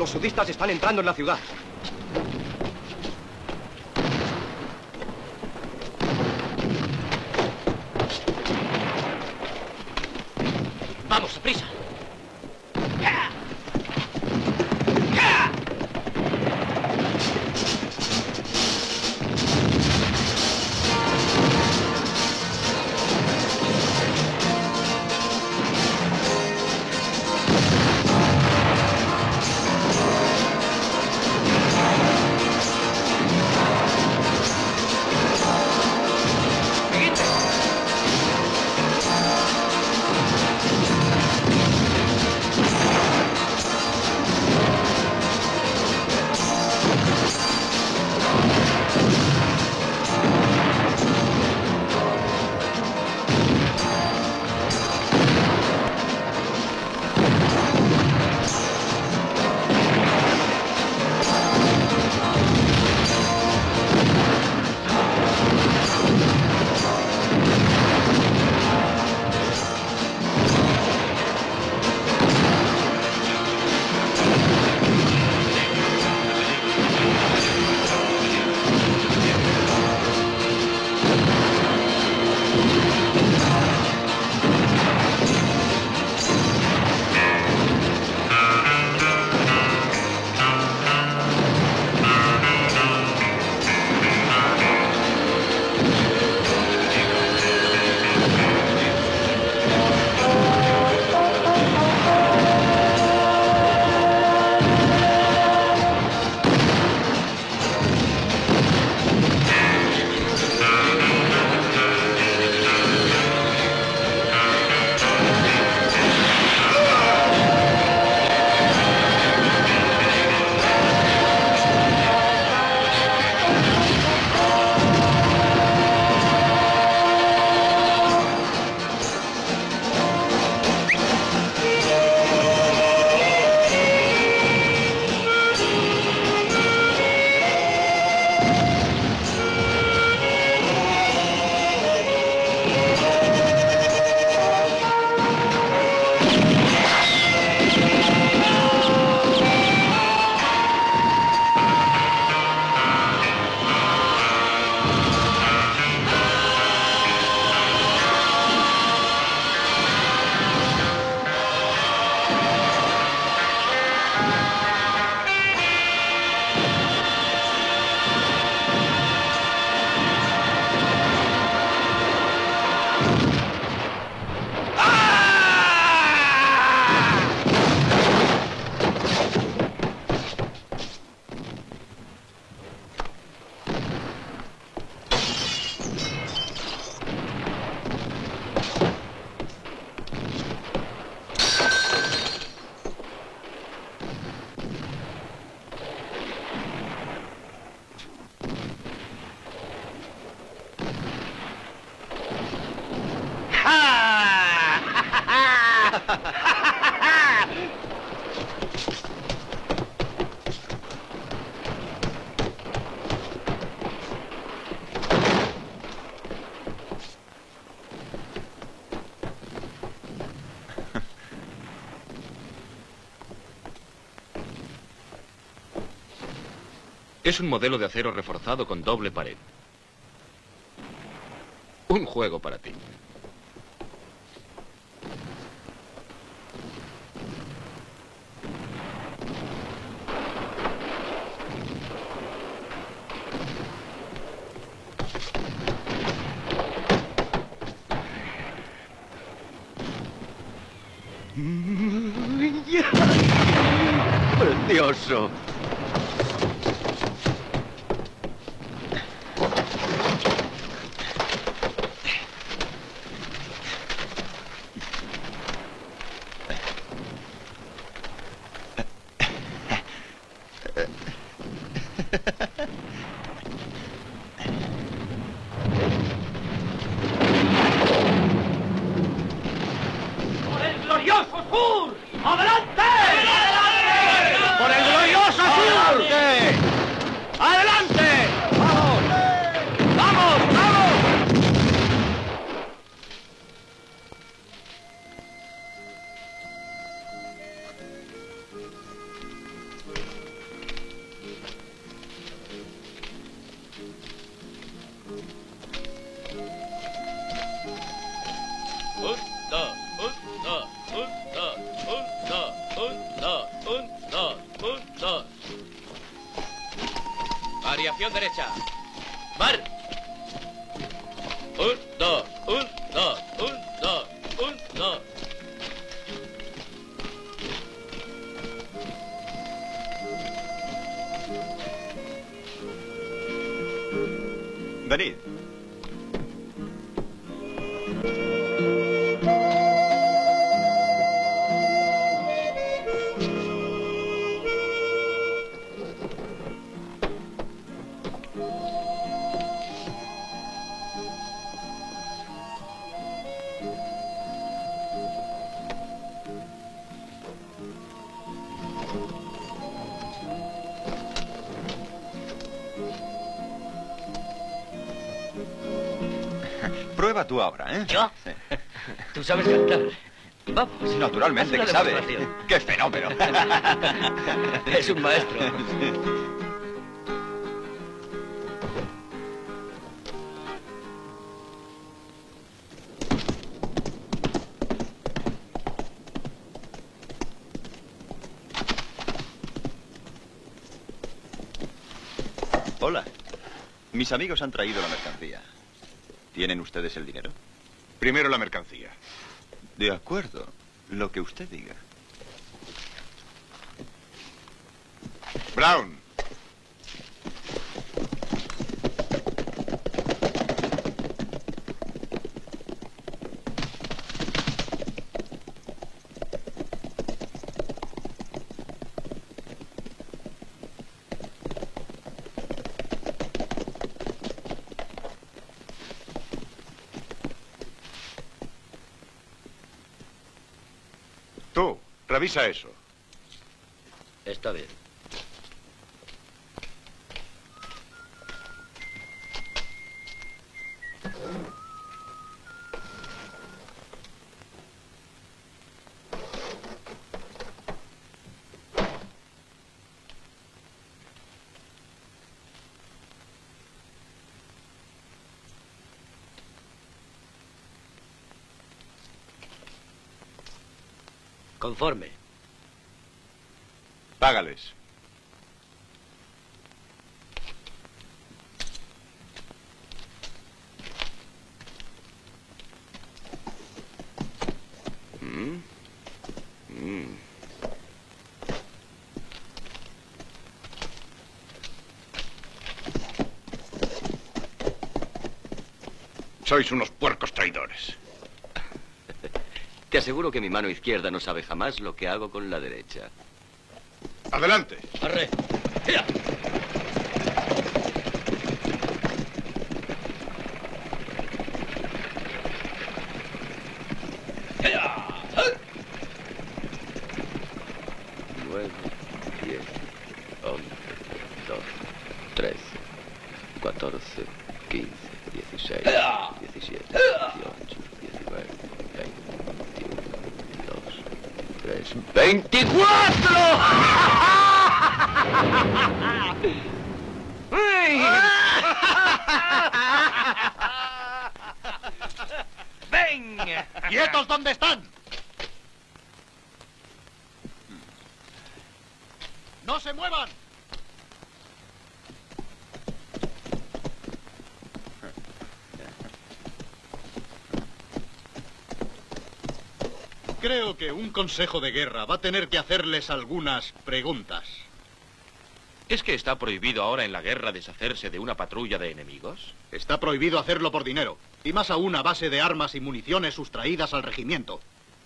Los sudistas están entrando en la ciudad. ¡Vamos, a prisa! Es un modelo de acero reforzado con doble pared. Un juego para ti. ¡Precioso! ¡Por el glorioso sur! ¡Adelante! ¡Por el glorioso sur! ¡Adelante! ¡Vamos! ¡Vamos! ¡Vamos! Posición derecha. Mar. 1, 2, 1, 2, 1, 2, 1, 2. Venid. Prueba tú ahora, ¿eh? ¿Yo? Sí. Tú sabes cantar. Vamos. Naturalmente haz que una sabe. demostración. ¡Qué fenómeno! Es un maestro. Hola. Mis amigos han traído la mercancía. ¿Tienen ustedes el dinero? Primero la mercancía. De acuerdo. Lo que usted diga. Brown. Tú, revisa eso. Está bien. Conforme. Págales. Sois unos puercos traidores. Te aseguro que mi mano izquierda no sabe jamás lo que hago con la derecha. Adelante. Arre. ¡Ya! ¡Ya! 9, 10, 11, 12, 13, 14, 15, 16, 17, 18, 19, 20, 21, 22, 23, 24. ¡Venga! ¿Quietos dónde están? ¡No se muevan! Creo que un consejo de guerra va a tener que hacerles algunas preguntas. ¿Es que está prohibido ahora en la guerra deshacerse de una patrulla de enemigos? Está prohibido hacerlo por dinero, y más aún a base de armas y municiones sustraídas al regimiento.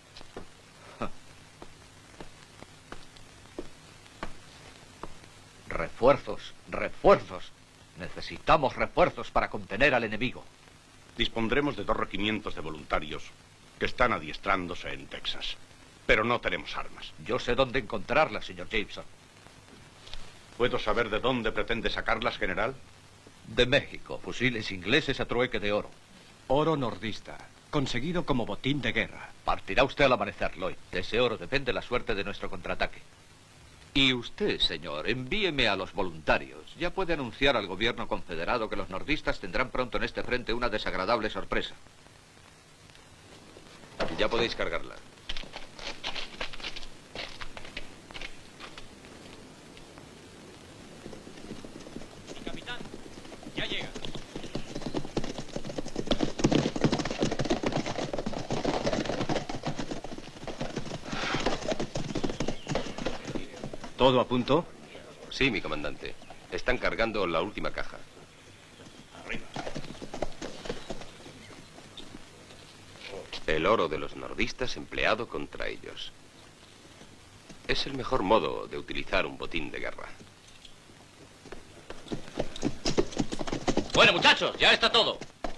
Refuerzos, refuerzos. Necesitamos refuerzos para contener al enemigo. Dispondremos de 2 regimientos de voluntarios que están adiestrándose en Texas. Pero no tenemos armas. Yo sé dónde encontrarlas, señor Jameson. ¿Puedo saber de dónde pretende sacarlas, general? De México, fusiles ingleses a trueque de oro. Oro nordista, conseguido como botín de guerra. Partirá usted al amanecer, Lloyd. De ese oro depende la suerte de nuestro contraataque. Y usted, señor, envíeme a los voluntarios. Ya puede anunciar al gobierno confederado que los nordistas tendrán pronto en este frente una desagradable sorpresa. Ya podéis cargarla. Capitán. ¿Todo a punto? Sí, mi comandante. Están cargando la última caja. El oro de los nordistas empleado contra ellos. Es el mejor modo de utilizar un botín de guerra. Bueno, muchachos, ya está todo.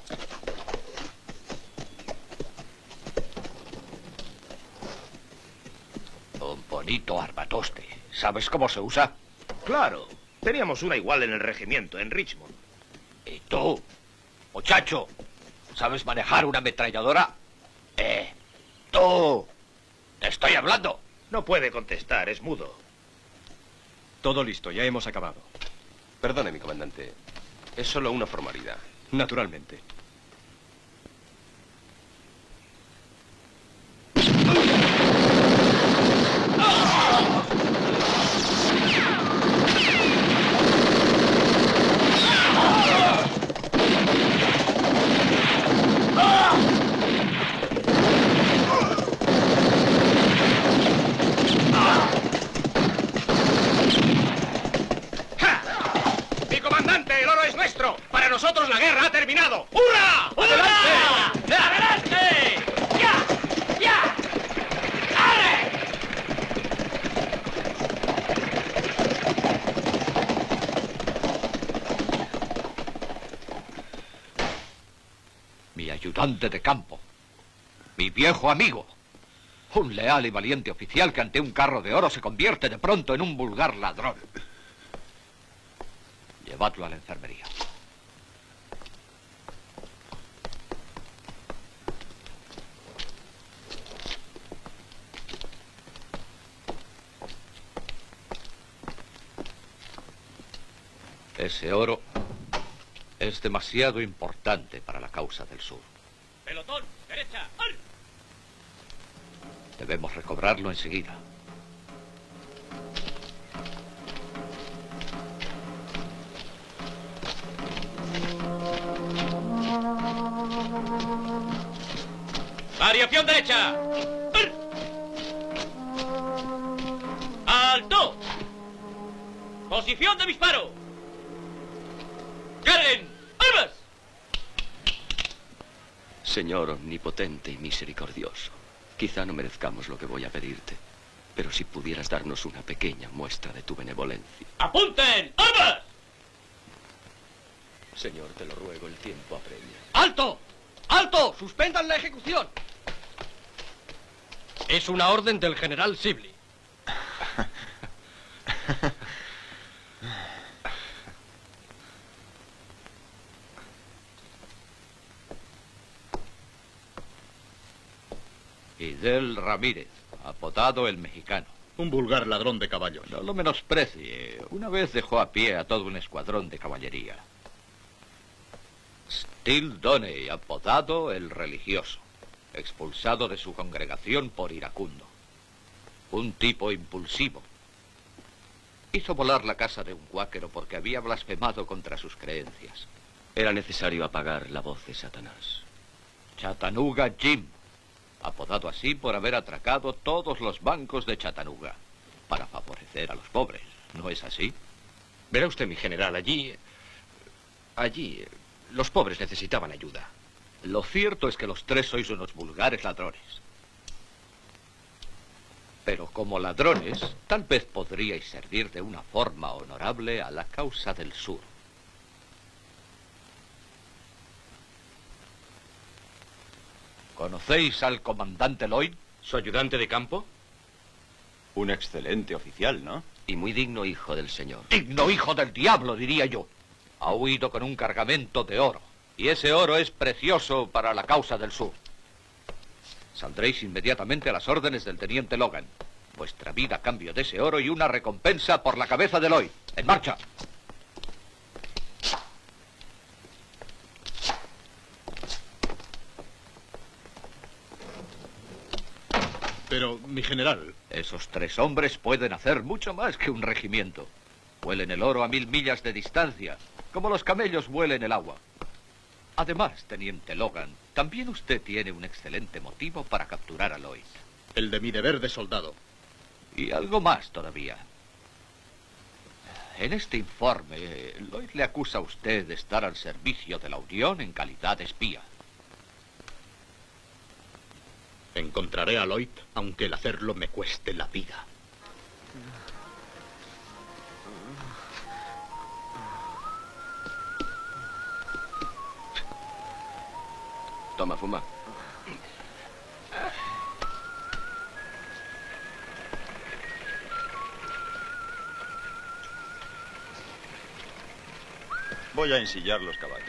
Un bonito armatoste. ¿Sabes cómo se usa? Claro. Teníamos una igual en el regimiento, en Richmond. ¿Y tú, muchacho, sabes manejar una ametralladora? Tú. Te estoy hablando. No puede contestar, es mudo. Todo listo, ya hemos acabado. Perdone, mi comandante. Es solo una formalidad. Naturalmente. ¡Mi comandante, el oro es nuestro! ¡Para nosotros la guerra ha terminado! ¡Hurra! ¡Adelante! ¡Adelante! ¡Ya! ¡Ya! ¡Arre! Mi ayudante de campo. Mi viejo amigo. Un leal y valiente oficial que ante un carro de oro se convierte de pronto en un vulgar ladrón. Llevadlo a la enfermería. Ese oro es demasiado importante para la causa del sur. Pelotón, derecha. Debemos recobrarlo enseguida. Variación derecha. ¡Alto! Posición de disparo. ¡Carguen! ¡Armas! Señor omnipotente y misericordioso, quizá no merezcamos lo que voy a pedirte, pero si pudieras darnos una pequeña muestra de tu benevolencia. ¡Apunten! ¡Armas! Señor, te lo ruego, el tiempo apremia. ¡Alto! ¡Alto! ¡Suspendan la ejecución! Es una orden del general Sibley. Fidel Ramírez, apodado el Mexicano. Un vulgar ladrón de caballos. No lo menosprecie. Una vez dejó a pie a todo un escuadrón de caballería. Steele Doney, apodado el Religioso, expulsado de su congregación por iracundo. Un tipo impulsivo. Hizo volar la casa de un cuáquero porque había blasfemado contra sus creencias. Era necesario apagar la voz de Satanás. Chattanooga Jim, apodado así por haber atracado todos los bancos de Chattanooga para favorecer a los pobres. ¿No es así? Verá usted, mi general, allí, los pobres necesitaban ayuda. Lo cierto es que los tres sois unos vulgares ladrones. Pero como ladrones, tal vez podríais servir de una forma honorable a la causa del sur. ¿Conocéis al comandante Lloyd? ¿Su ayudante de campo? Un excelente oficial, ¿no? Y muy digno hijo del señor. Digno hijo del diablo, diría yo. Ha huido con un cargamento de oro. Y ese oro es precioso para la causa del sur. Saldréis inmediatamente a las órdenes del teniente Logan. Vuestra vida a cambio de ese oro y una recompensa por la cabeza de Lloyd. ¡En marcha! Pero, mi general... Esos tres hombres pueden hacer mucho más que un regimiento. Huelen el oro a 1000 millas de distancia, como los camellos huelen el agua. Además, teniente Logan, también usted tiene un excelente motivo para capturar a Lloyd. El de mi deber de soldado. Y algo más todavía. En este informe, Lloyd le acusa a usted de estar al servicio de la Unión en calidad de espía. Encontraré a Lloyd, aunque el hacerlo me cueste la vida. Toma, fuma. Voy a ensillar los caballos.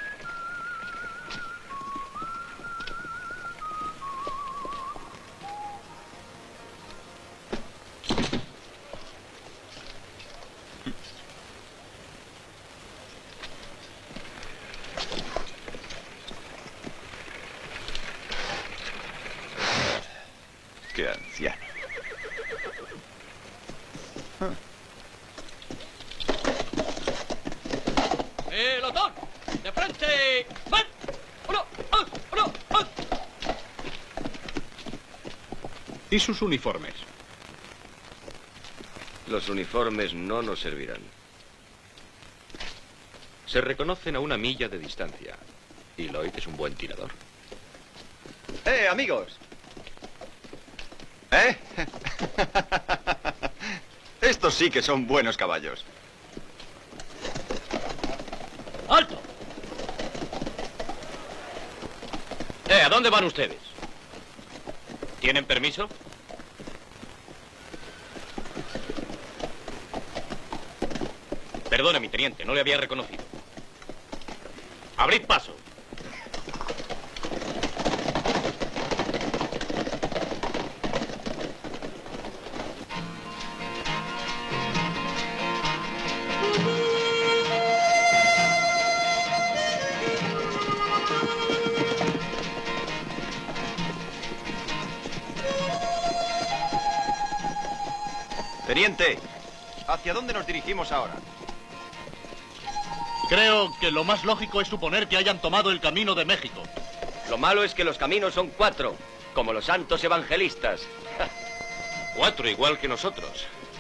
Qué anciano. ¡Pelotón! ¡De frente! ¡Ven! ¡Uno! ¡Dos! ¡Uno! ¡Dos! ¿Y sus uniformes? Los uniformes no nos servirán. Se reconocen a 1 milla de distancia. Y Lloyd es un buen tirador. Amigos! ¿Eh? Estos sí que son buenos caballos. ¡Alto! ¿A dónde van ustedes? ¿Tienen permiso? Perdone, mi teniente, no le había reconocido. ¡Abrid paso! Teniente, ¿hacia dónde nos dirigimos ahora? Creo que lo más lógico es suponer que hayan tomado el camino de México. Lo malo es que los caminos son 4, como los santos evangelistas. 4 igual que nosotros.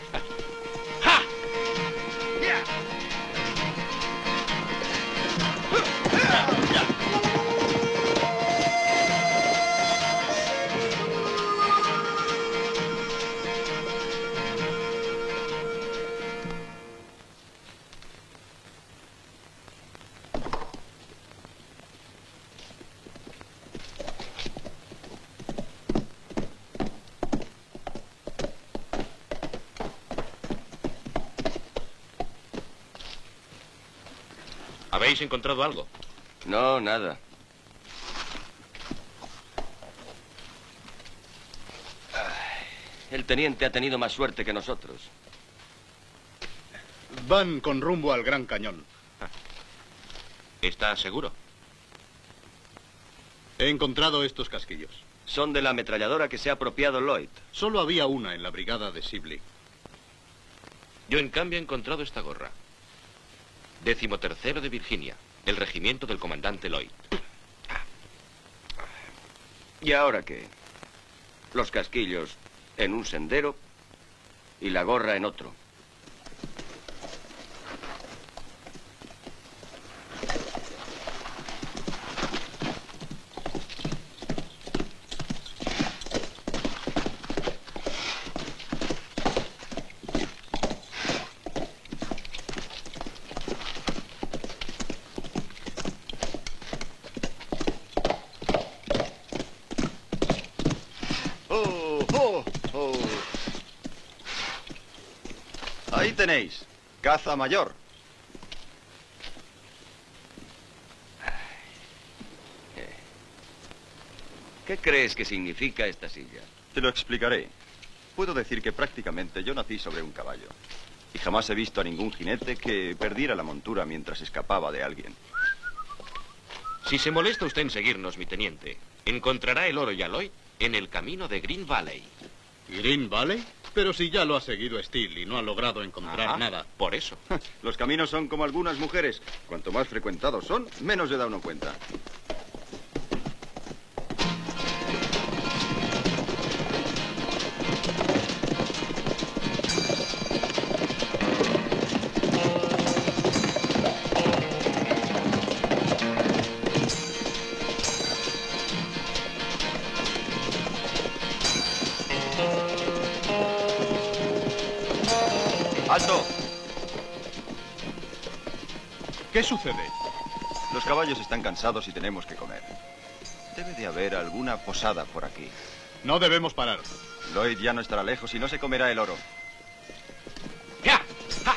¿Habéis encontrado algo? No, nada. El teniente ha tenido más suerte que nosotros. Van con rumbo al Gran Cañón. ¿Está seguro? He encontrado estos casquillos. Son de la ametralladora que se ha apropiado Lloyd. Solo había una en la brigada de Sibley. Yo, en cambio, he encontrado esta gorra. 13º de Virginia, del regimiento del comandante Lloyd. ¿Y ahora qué? Los casquillos en un sendero y la gorra en otro. Ahí tenéis, caza mayor. ¿Qué crees que significa esta silla? Te lo explicaré. Puedo decir que prácticamente yo nací sobre un caballo. Y jamás he visto a ningún jinete que perdiera la montura mientras escapaba de alguien. Si se molesta usted en seguirnos, mi teniente, encontrará el oro y a Lloyd en el camino de Green Valley. ¿Green Valley? Pero si ya lo ha seguido Steele y no ha logrado encontrar nada. Por eso. Los caminos son como algunas mujeres. Cuanto más frecuentados son, menos se da uno cuenta. ¡Alto! ¿Qué sucede? Los caballos están cansados y tenemos que comer. Debe de haber alguna posada por aquí. No debemos parar. Lloyd ya no estará lejos y no se comerá el oro. ¡Ya! ¡Ja!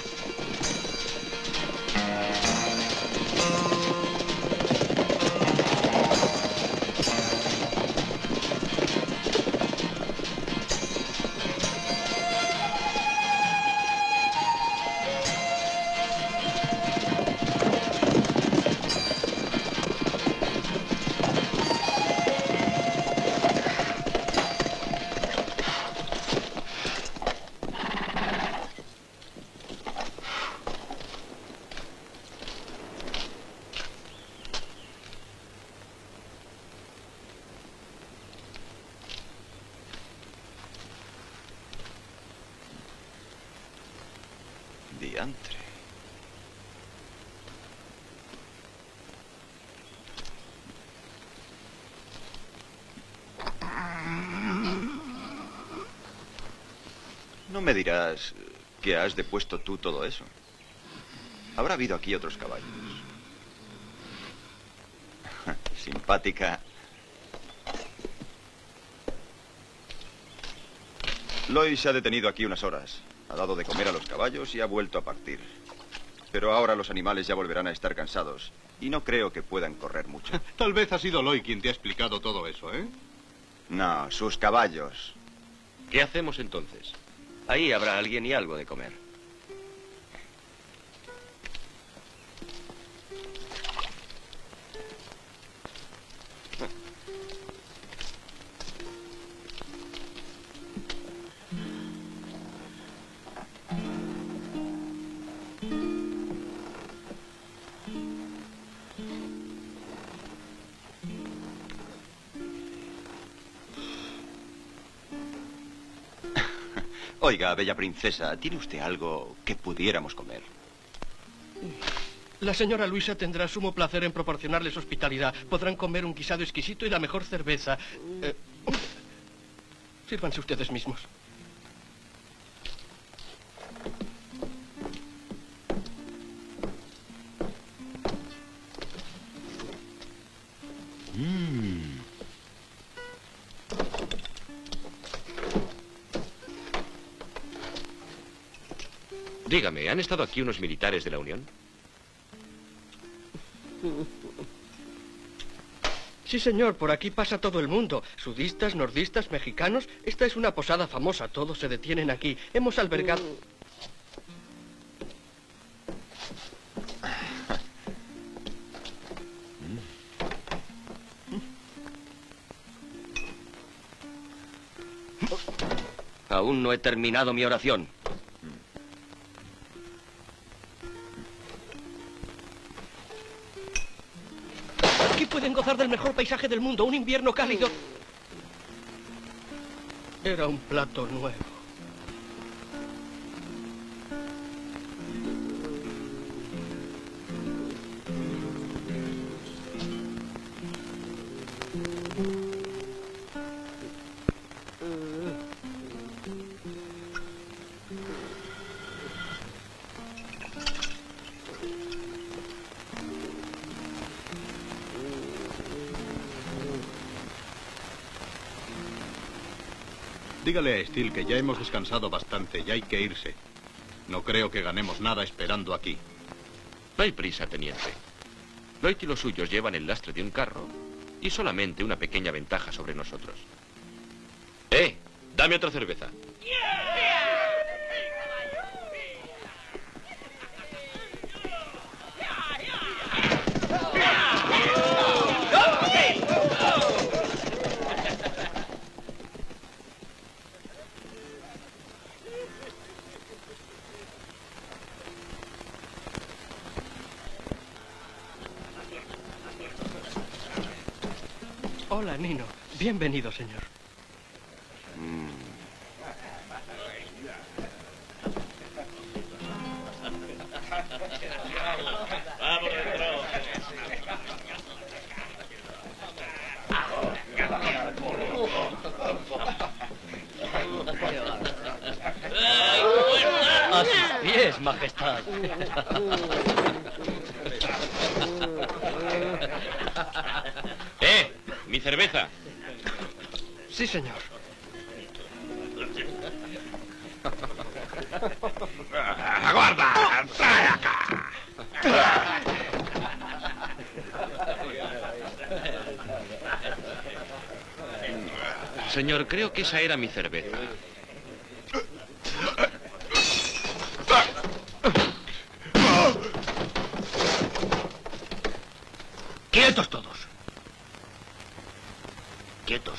Diantre. No me dirás que has depuesto tú todo eso. Habrá habido aquí otros caballos. Simpática. Lloyd se ha detenido aquí unas horas. Ha dado de comer a los caballos y ha vuelto a partir. Pero ahora los animales ya volverán a estar cansados. Y no creo que puedan correr mucho. Tal vez ha sido Lloyd quien te ha explicado todo eso, ¿eh? No, sus caballos. ¿Qué hacemos entonces? Ahí habrá alguien y algo de comer. Oiga, bella princesa, ¿tiene usted algo que pudiéramos comer? La señora Luisa tendrá sumo placer en proporcionarles hospitalidad. Podrán comer un guisado exquisito y la mejor cerveza. Sírvanse ustedes mismos. Dígame, ¿han estado aquí unos militares de la Unión? Sí, señor, por aquí pasa todo el mundo. Sudistas, nordistas, mexicanos. Esta es una posada famosa, todos se detienen aquí. Hemos albergado... Aún no he terminado mi oración. Aquí pueden gozar del mejor paisaje del mundo, un invierno cálido. Era un plato nuevo. Dígale a Steele que ya hemos descansado bastante y hay que irse. No creo que ganemos nada esperando aquí. No hay prisa, teniente. Lloyd y los suyos llevan el lastre de un carro y solamente una pequeña ventaja sobre nosotros. Dame otra cerveza. Hola, Nino. Bienvenido, señor. majestad. ¡Mi cerveza! Sí, señor. ¡Aguarda! ¡Trae acá! Señor, creo que esa era mi cerveza. ¡Quietos todos! ¡Quietos!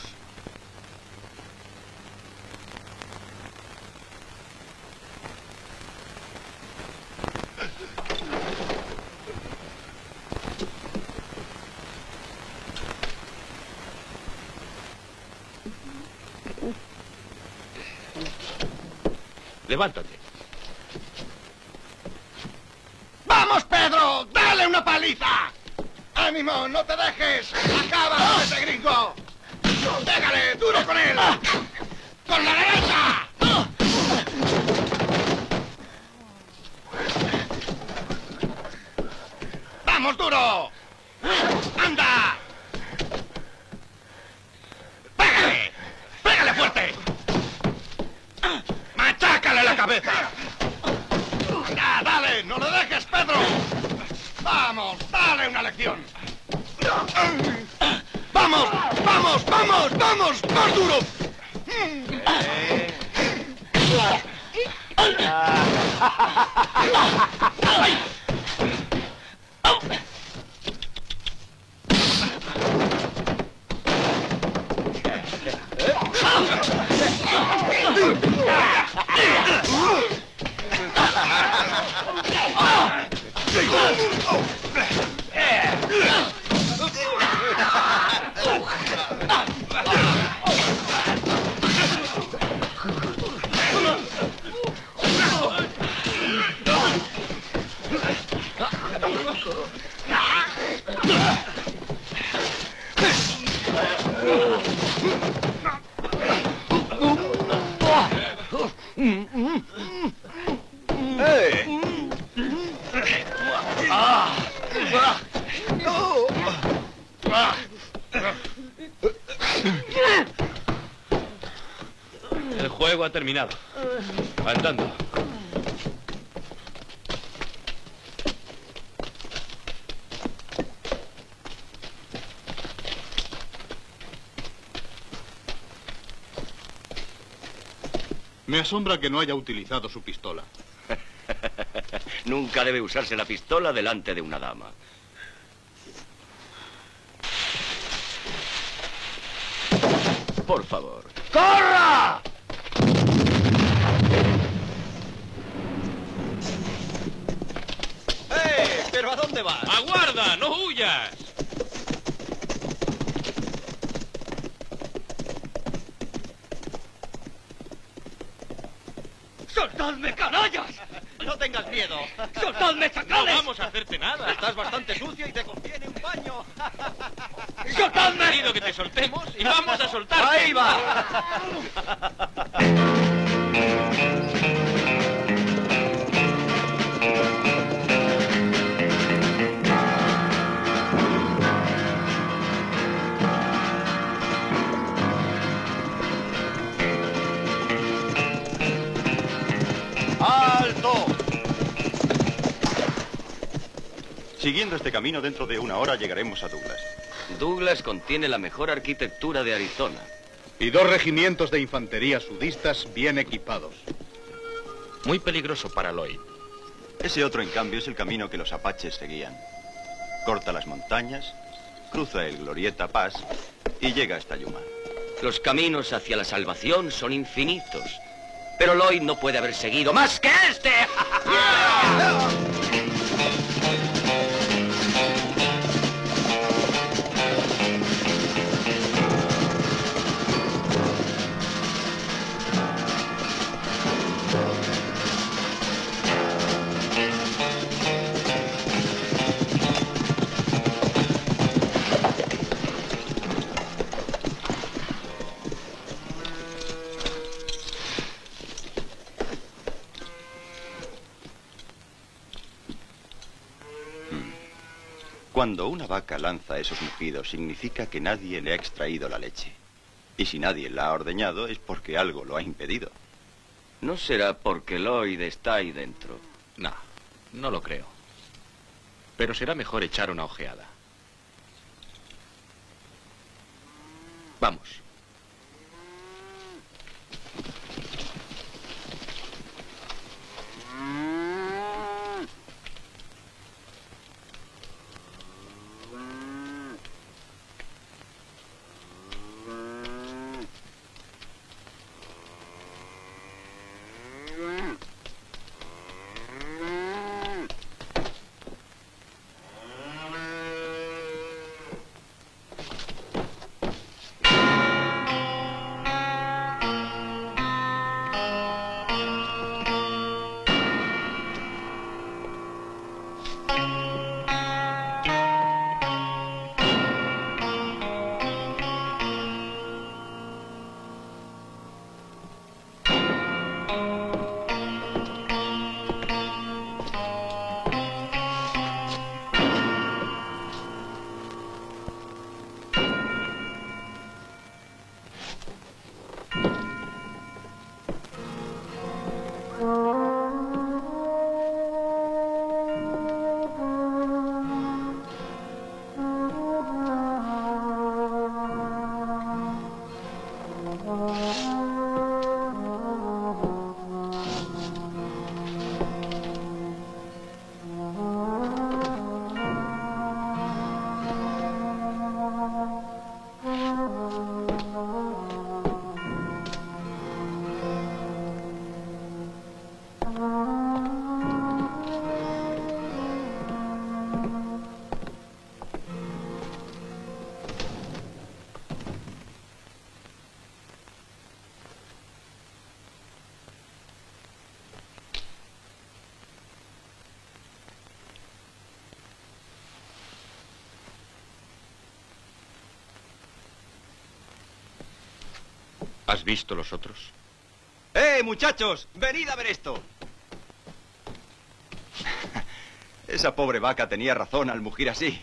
Levántate. ¡Vamos, Pedro! ¡Dale una paliza! ¡Ánimo! ¡No te dejes! ¡Acaba con ese gringo! ¡Pégale! ¡Duro con él! ¡Con la derecha! ¡Vamos, duro! ¡Anda! ¡Pégale! ¡Pégale fuerte! ¡Machácale la cabeza! ¡Ya, dale! ¡No le dejes, Pedro! ¡Vamos! ¡Dale una lección! ¡Vamos! ¡Vamos! ¡Vamos! ¡Vamos! ¡Más duro! El juego ha terminado. Andando. Me asombra que no haya utilizado su pistola. Nunca debe usarse la pistola delante de una dama. Por favor. ¡Corra! ¿Pero a dónde vas? ¡Aguarda! ¡No huyas! ¡Soltadme, canallas! No tengas miedo. ¡Soltadme, ¡No chacales! vamos a hacerte nada! Estás bastante sucio y te conviene un baño. ¡Soltadme! He querido que te soltemos y vamos a soltarte. ¡Ahí va! ¡Alto! Siguiendo este camino, dentro de una hora llegaremos a Douglas. Douglas contiene la mejor arquitectura de Arizona. Y 2 regimientos de infantería sudistas bien equipados. Muy peligroso para Lloyd. Ese otro, en cambio, es el camino que los apaches seguían. Corta las montañas, cruza el Glorieta Pass y llega hasta Yuma. Los caminos hacia la salvación son infinitos. Pero Lloyd no puede haber seguido más que este. Cuando una vaca lanza esos mugidos, significa que nadie le ha extraído la leche. Y si nadie la ha ordeñado, es porque algo lo ha impedido. No será porque Lloyd está ahí dentro. No, no lo creo. Pero será mejor echar una ojeada. Vamos. ¿Has visto los otros? Muchachos! ¡Venid a ver esto! Esa pobre vaca tenía razón al mugir así.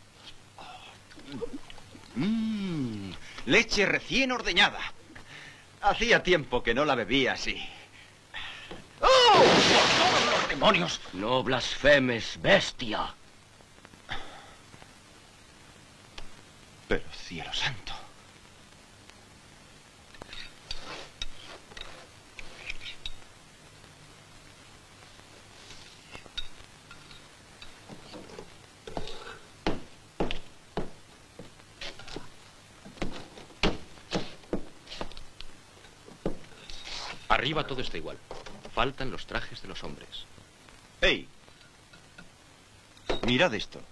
Leche recién ordeñada. Hacía tiempo que no la bebía así. ¡Oh! ¡Por todos los demonios! No blasfemes, bestia. Pero cielo santo. Arriba todo está igual. Faltan los trajes de los hombres. ¡Ey! Mirad esto.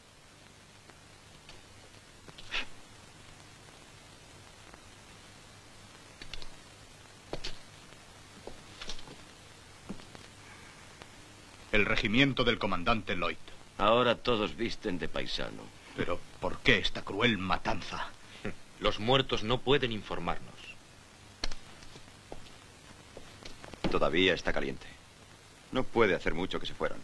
El regimiento del comandante Lloyd. Ahora todos visten de paisano. Pero, ¿por qué esta cruel matanza? Los muertos no pueden informarnos. Todavía está caliente. No puede hacer mucho que se fueron.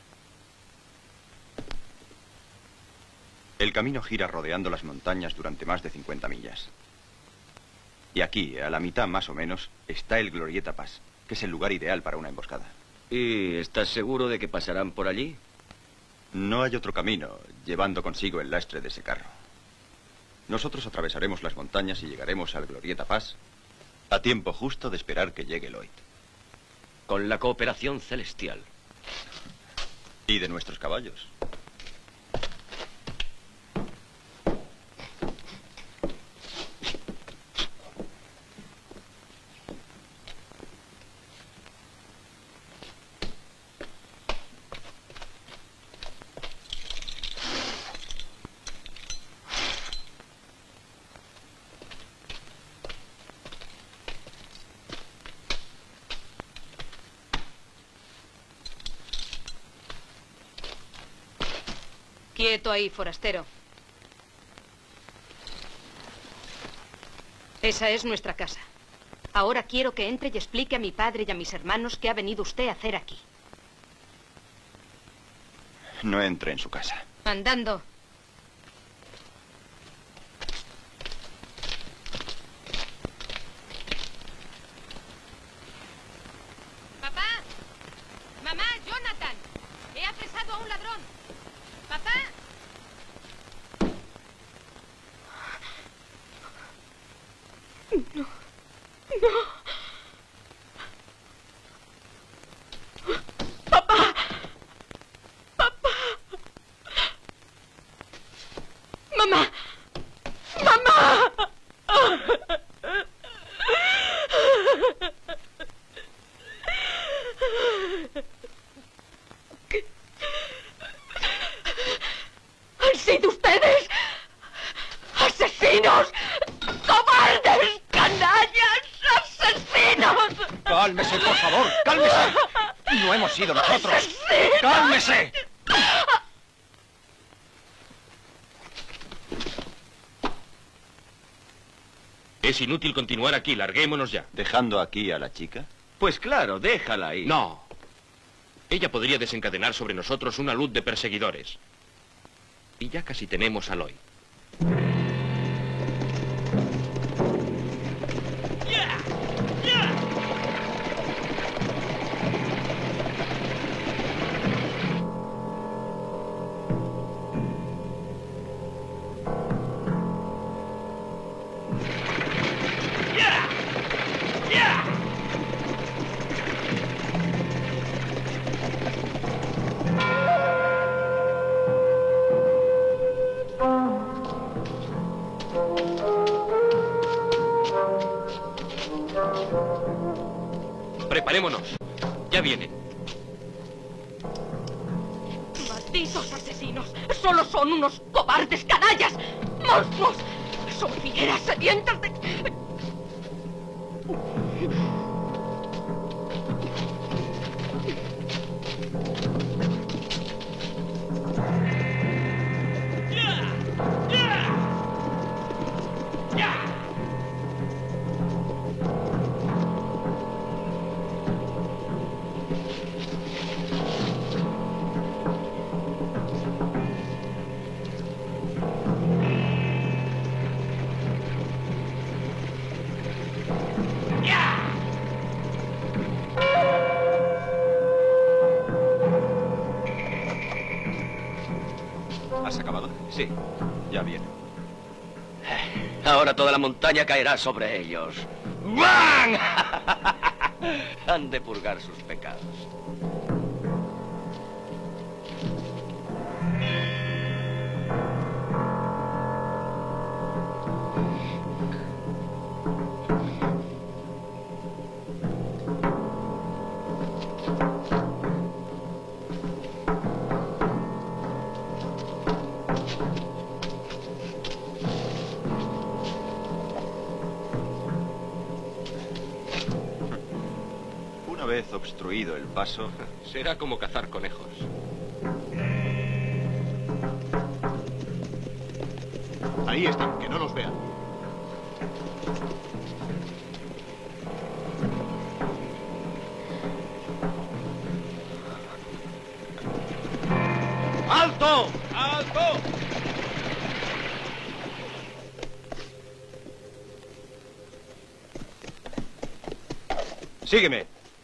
El camino gira rodeando las montañas durante más de 50 millas. Y aquí, a la mitad más o menos, está el Glorieta Pass, que es el lugar ideal para una emboscada. ¿Y estás seguro de que pasarán por allí? No hay otro camino, llevando consigo el lastre de ese carro. Nosotros atravesaremos las montañas y llegaremos al Glorieta Pass a tiempo justo de esperar que llegue Lloyd. Con la cooperación celestial. Y de nuestros caballos. Quieto ahí, forastero. Esa es nuestra casa. Ahora quiero que entre y explique a mi padre y a mis hermanos qué ha venido usted a hacer aquí. No entre en su casa. Andando. ¡Papá! No. No. ¡Papá! ¡Papá! ¡Mamá! ¡Mamá! ¿Han sido ustedes? ¡Asesinos! ¡Cobardes! ¡Canallas! ¡Asesinos! Cálmese, por favor, cálmese. No hemos sido nosotros. ¡Asesinos! ¡Cálmese! Es inútil continuar aquí, larguémonos ya. ¿Dejando aquí a la chica? Pues claro, déjala ahí. No. Ella podría desencadenar sobre nosotros una luz de perseguidores. Y ya casi tenemos a Loy. Preparémonos. Ya vienen. ¡Malditos asesinos! ¡Solo son unos cobardes canallas! ¡Monstruos! ¡Son fieras sedientas de... ¿Has acabado? Sí. Ya viene. Ahora toda la montaña caerá sobre ellos. ¡Bang! Han de purgar sus pecados. Una vez obstruido el paso... Será como cazar conejos. Ahí están, que no los vean. ¡Alto! ¡Alto! Sígueme.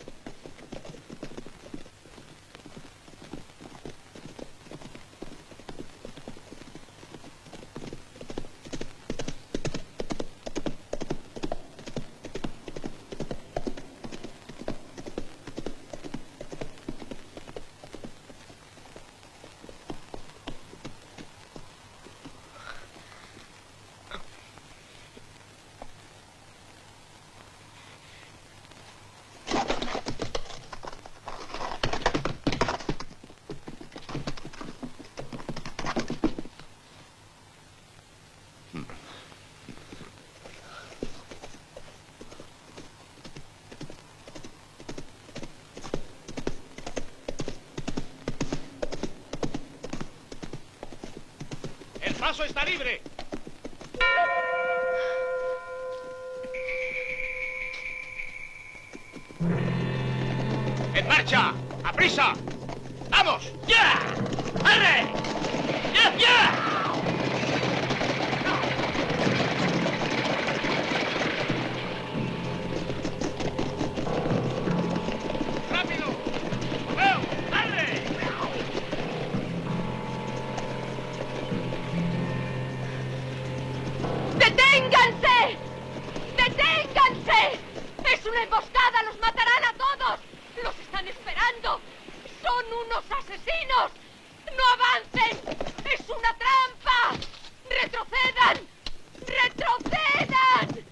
¡El paso está libre! ¡En marcha! ¡Aprisa! ¡Vamos! ¡Ya! ¡Arre! ¡Ya! ¡Ya! ¡Rápido! ¡Veo! ¡Arre! emboscada! ¡Los matarán a todos! ¡Los están esperando! ¡Son unos asesinos! ¡No avancen! ¡Es una trampa! ¡Retrocedan! ¡Retrocedan!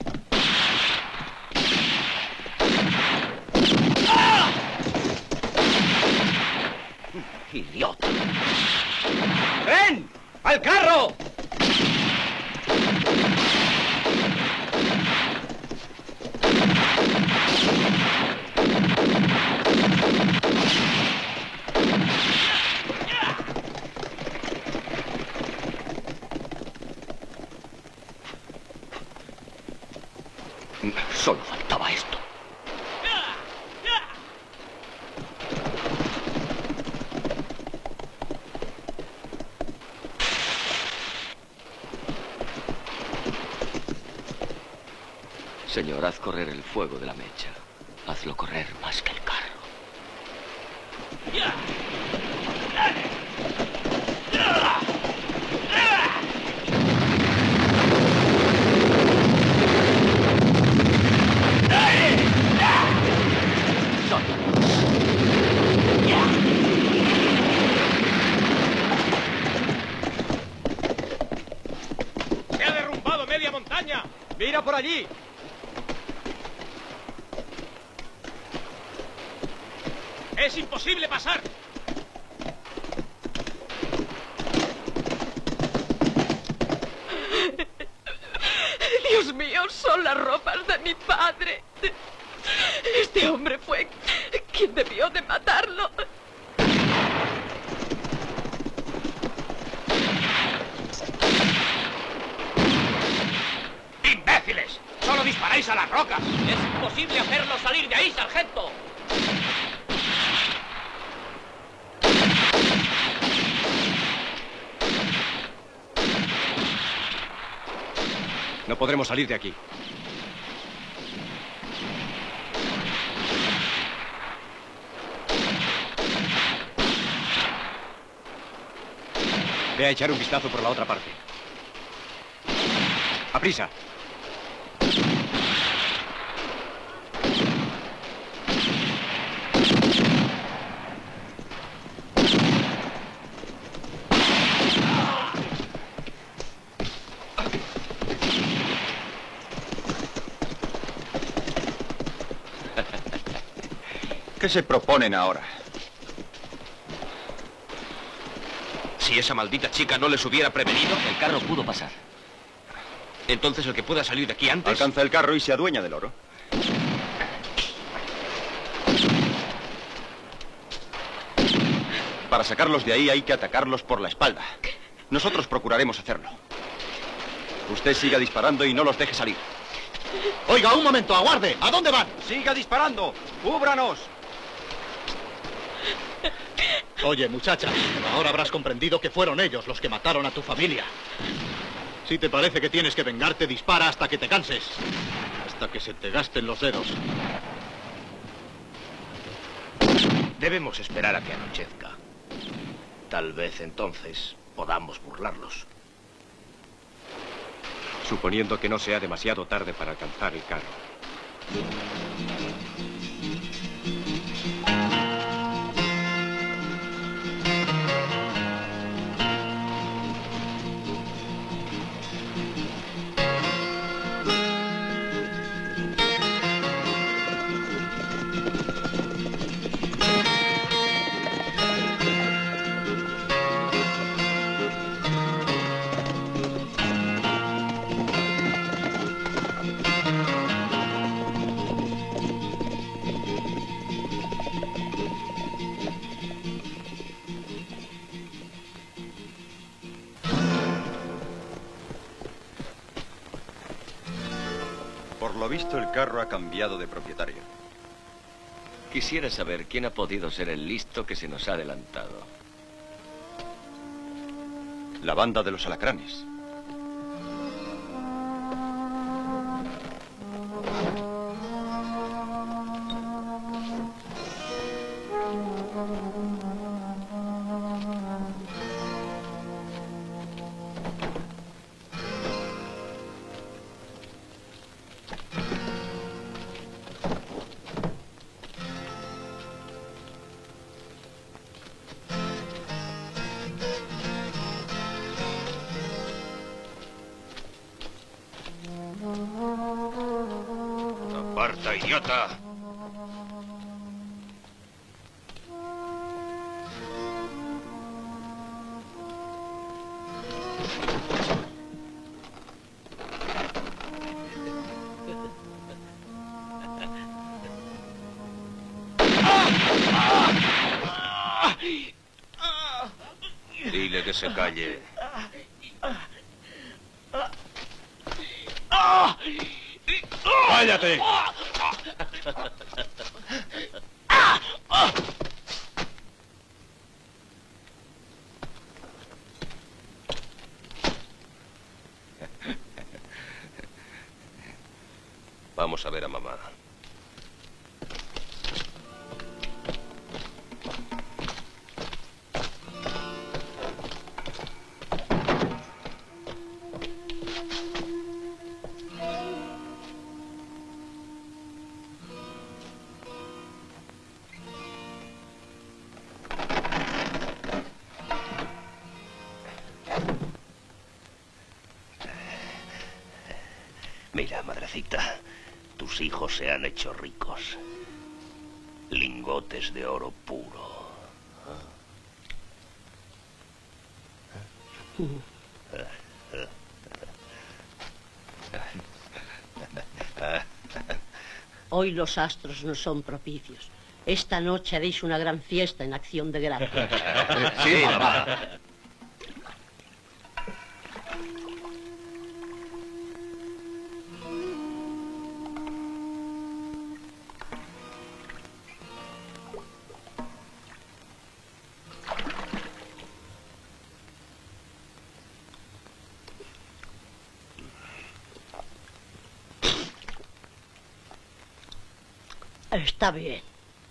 ¡Ah! ¡Idiota! ¡Ven! ¡Al carro! Solo faltaba esto. Señor, haz correr el fuego de la mecha. Hazlo correr más que el carro. ¡Se ha derrumbado media montaña! ¡Mira por allí! ¡Es imposible pasar! Dios mío, son las ropas de mi padre. Este hombre fue quien debió de matarlo. ¡Imbéciles! ¡Solo disparáis a las rocas! ¡Es imposible hacerlo salir de ahí, sargento! No podremos salir de aquí. Ve a echar un vistazo por la otra parte. ¡Aprisa! ¿Qué se proponen ahora? Si esa maldita chica no les hubiera prevenido... El carro pudo pasar. Entonces el que pueda salir de aquí antes... Alcanza el carro y se adueña del oro. Para sacarlos de ahí hay que atacarlos por la espalda. Nosotros procuraremos hacerlo. Usted siga disparando y no los deje salir. Oiga, un momento, aguarde. ¿A dónde van? ¡Siga disparando! ¡Cúbranos! Oye, muchacha, ahora habrás comprendido que fueron ellos los que mataron a tu familia. Si te parece que tienes que vengarte, dispara hasta que te canses. Hasta que se te gasten los dedos. Debemos esperar a que anochezca. Tal vez entonces podamos burlarlos. Suponiendo que no sea demasiado tarde para alcanzar el carro. Por lo visto, el carro ha cambiado de propietario. Quisiera saber quién ha podido ser el listo que se nos ha adelantado. La banda de los alacranes. ¡Aparta, idiota! Dile que se calle. ¡Cállate! Vamos a ver a mamá. Mira, madrecita, tus hijos se han hecho ricos. Lingotes de oro puro. Hoy los astros no son propicios. Esta noche haréis una gran fiesta en acción de gracias. Sí, mamá. Está bien.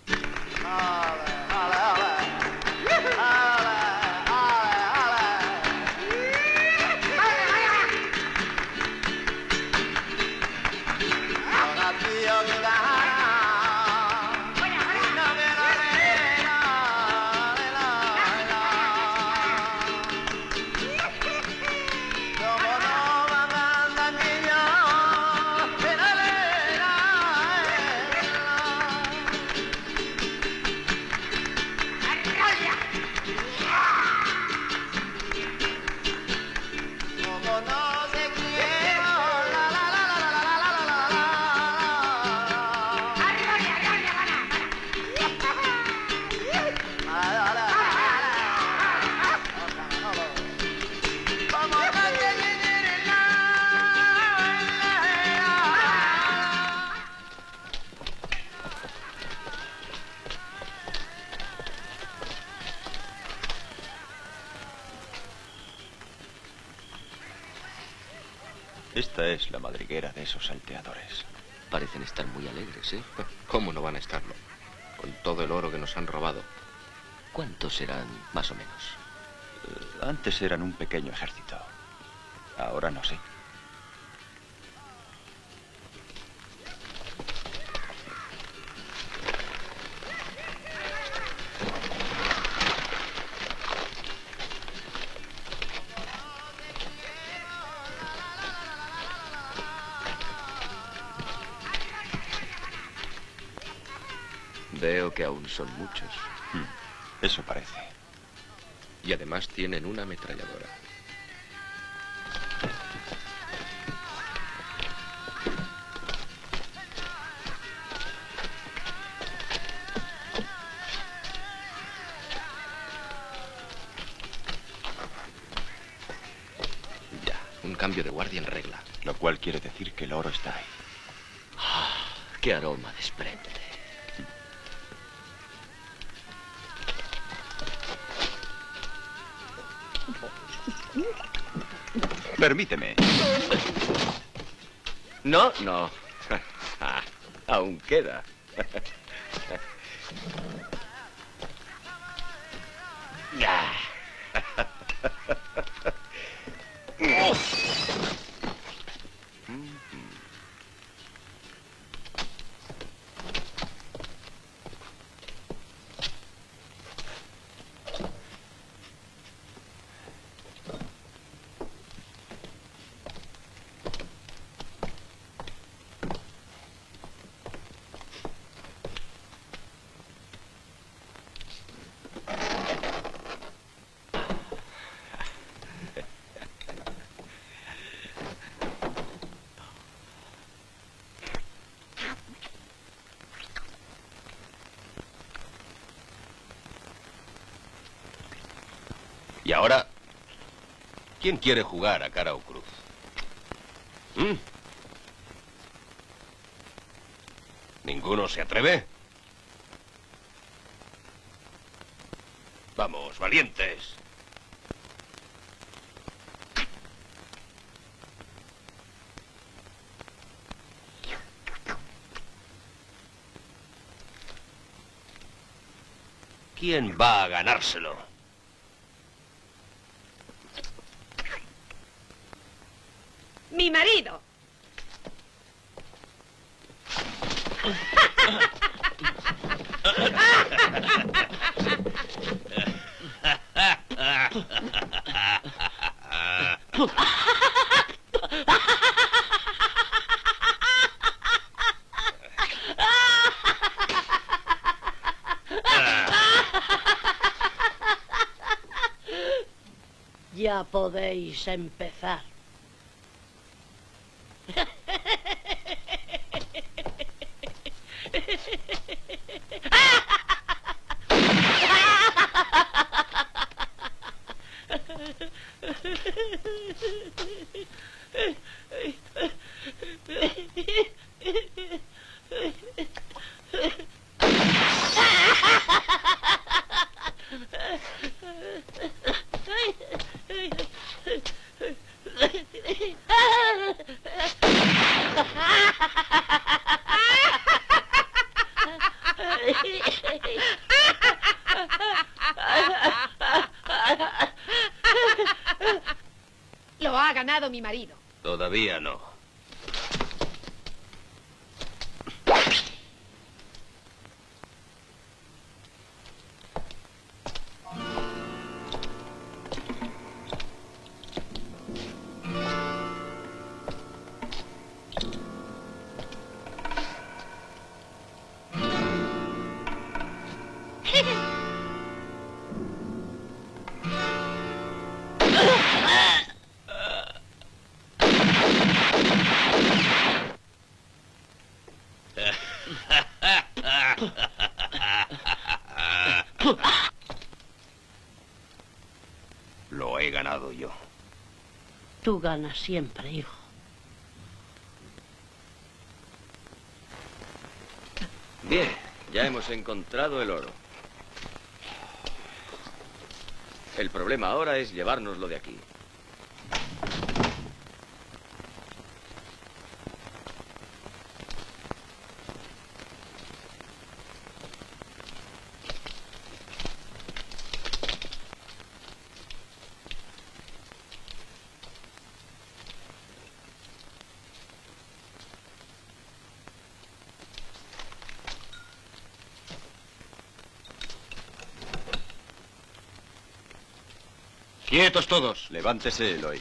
Esta es la madriguera de esos salteadores. Parecen estar muy alegres, ¿eh? ¿Cómo no van a estarlo? Con todo el oro que nos han robado. ¿Cuántos serán, más o menos? Antes eran un pequeño ejército. Ahora no sé. Veo que aún son muchos. Eso parece. Y además tienen una ametralladora. Ya, un cambio de guardia en regla. Lo cual quiere decir que el oro está ahí. ¡Qué aroma desprende! Permíteme. No, no. Aún queda. Y ahora, ¿quién quiere jugar a cara o cruz? ¿Ninguno se atreve? Vamos, valientes. ¿Quién va a ganárselo? Mi marido. Ya podéis empezar. Lo ha ganado mi marido. Todavía no. Lo he ganado yo. Tú ganas siempre, hijo. Bien, ya hemos encontrado el oro. El problema ahora es llevárnoslo de aquí. ¡Quietos todos! Levántese, Eloy.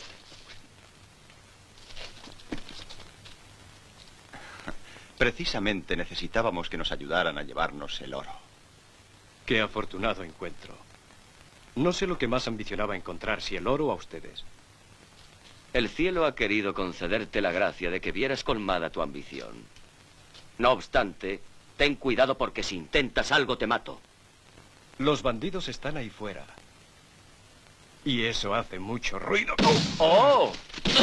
Precisamente necesitábamos que nos ayudaran a llevarnos el oro. Qué afortunado encuentro. No sé lo que más ambicionaba encontrar, si el oro o a ustedes. El cielo ha querido concederte la gracia de que vieras colmada tu ambición. No obstante, ten cuidado porque si intentas algo te mato. Los bandidos están ahí fuera. Y eso hace mucho ruido. ¡Oh!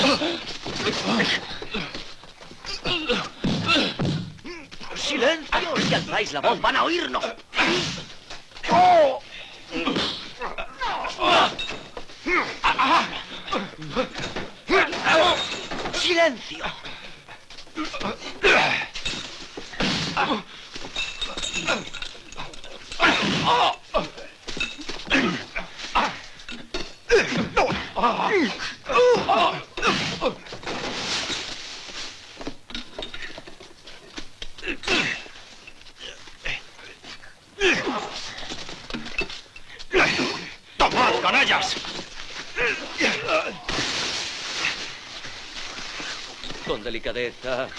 ¡Silencio! Si alzáis la voz, van a oírnos. ¡Silencio! ¡Tomad, canallas! Con delicadeza.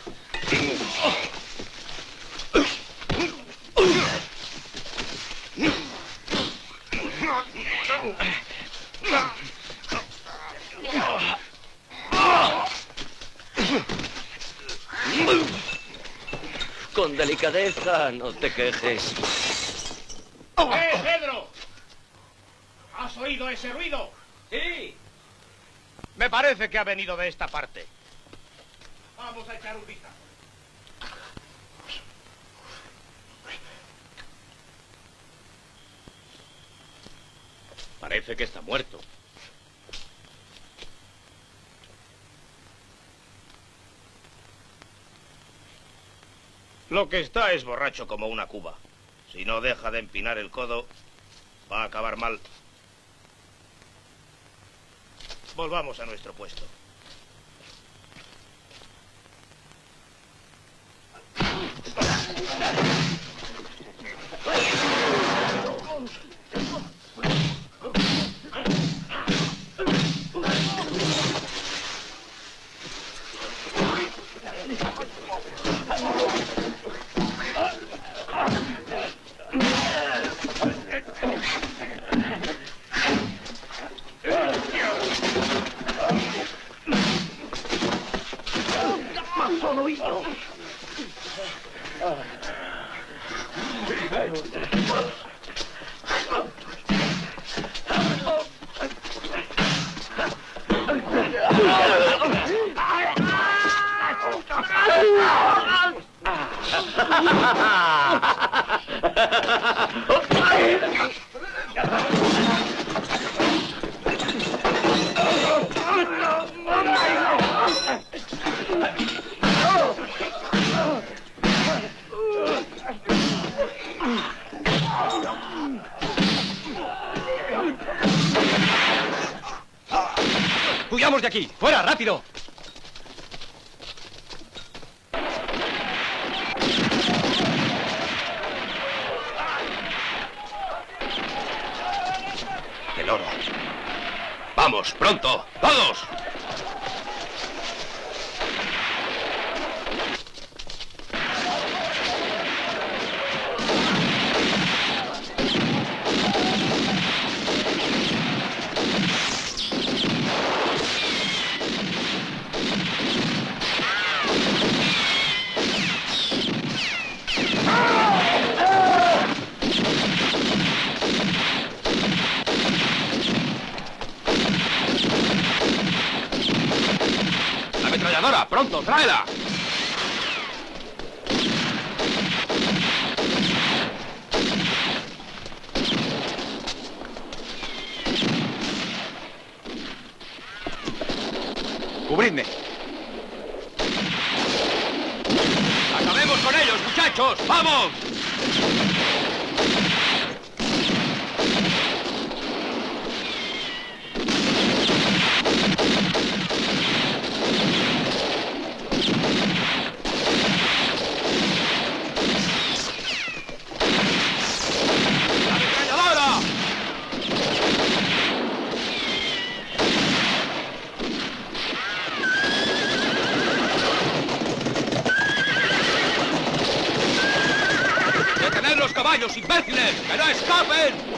Con delicadeza, no te quejes. ¡Pedro! ¿Has oído ese ruido? Sí. Me parece que ha venido de esta parte. Vamos a echar un vistazo. Parece que está muerto. Lo que está es borracho como una cuba. Si no deja de empinar el codo, va a acabar mal. Volvamos a nuestro puesto. ¡Huyamos de aquí! ¡Fuera, rápido! El oro. ¡Vamos, pronto! ¡Todos! ¡Pronto, tráela! ¡Cubridme! ¡Acabemos con ellos, muchachos! ¡Vamos! ¡Caballos, imbéciles! ¡Que no escapen!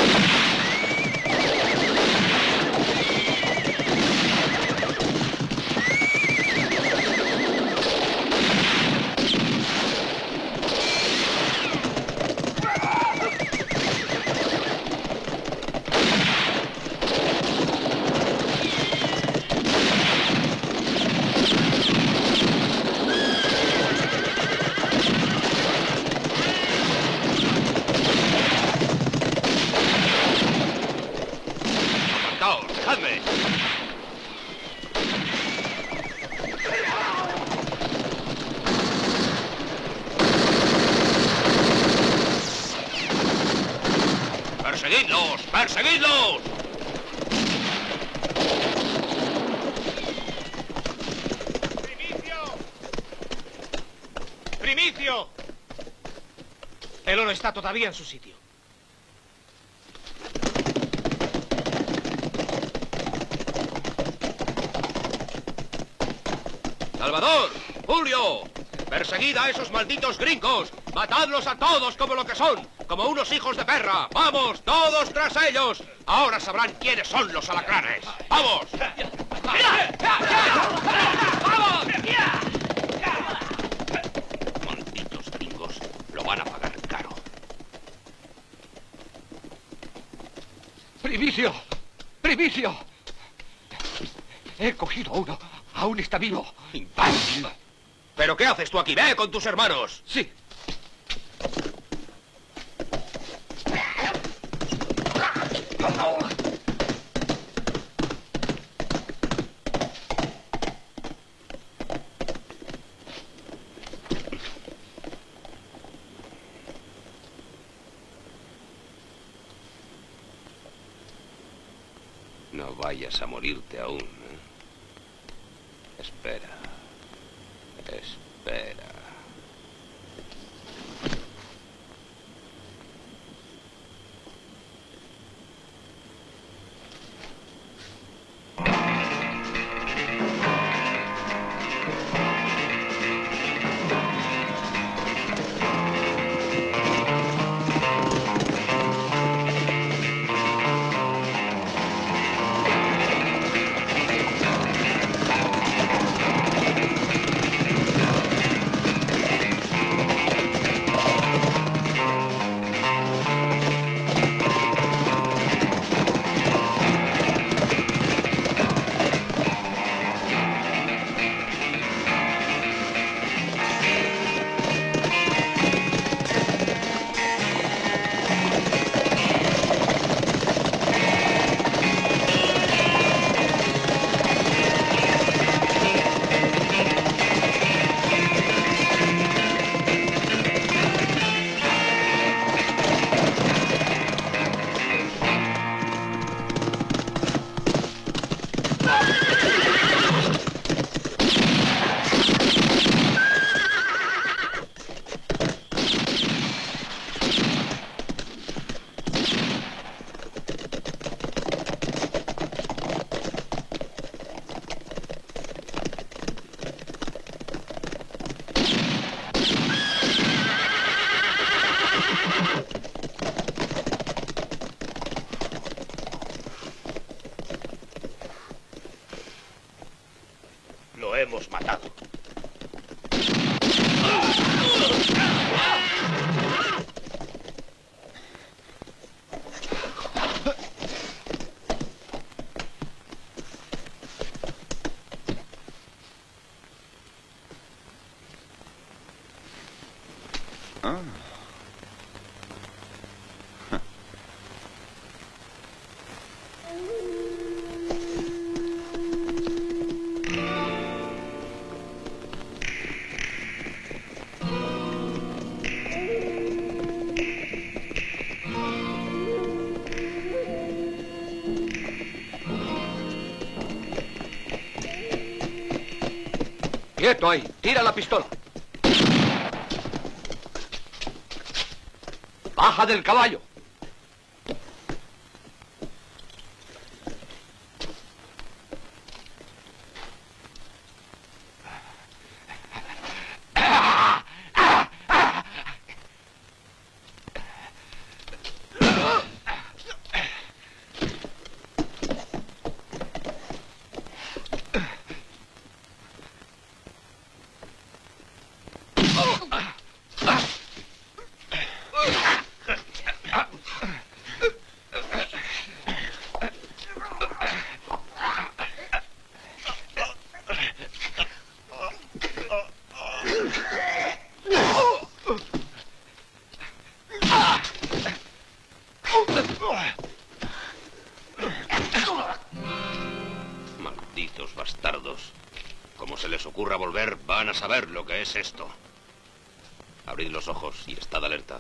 ¡Perseguidlos! ¡Perseguidlos! ¡Primicio! ¡Primicio! El oro está todavía en su sitio. ¡Salvador! ¡Julio! ¡Perseguid a esos malditos gringos! ¡Matadlos a todos como lo que son! ¡Como unos hijos de perra! ¡Vamos, todos tras ellos! Ahora sabrán quiénes son los alacranes. ¡Vamos! Malditos gringos. Lo van a pagar caro. ¡Primicio! ¡Primicio! He cogido a uno. Aún está vivo. ¡Imbécil! ¿Pero qué haces tú aquí? ¡Ve con tus hermanos! Sí. No vayas a morirte aún, ¿eh? Espera. Espera. Lo hemos matado. ¡Quieto ahí! ¡Tira la pistola! ¡Baja del caballo! Malditos bastardos. Como se les ocurra volver, van a saber lo que es esto. Abrid los ojos y estad alerta.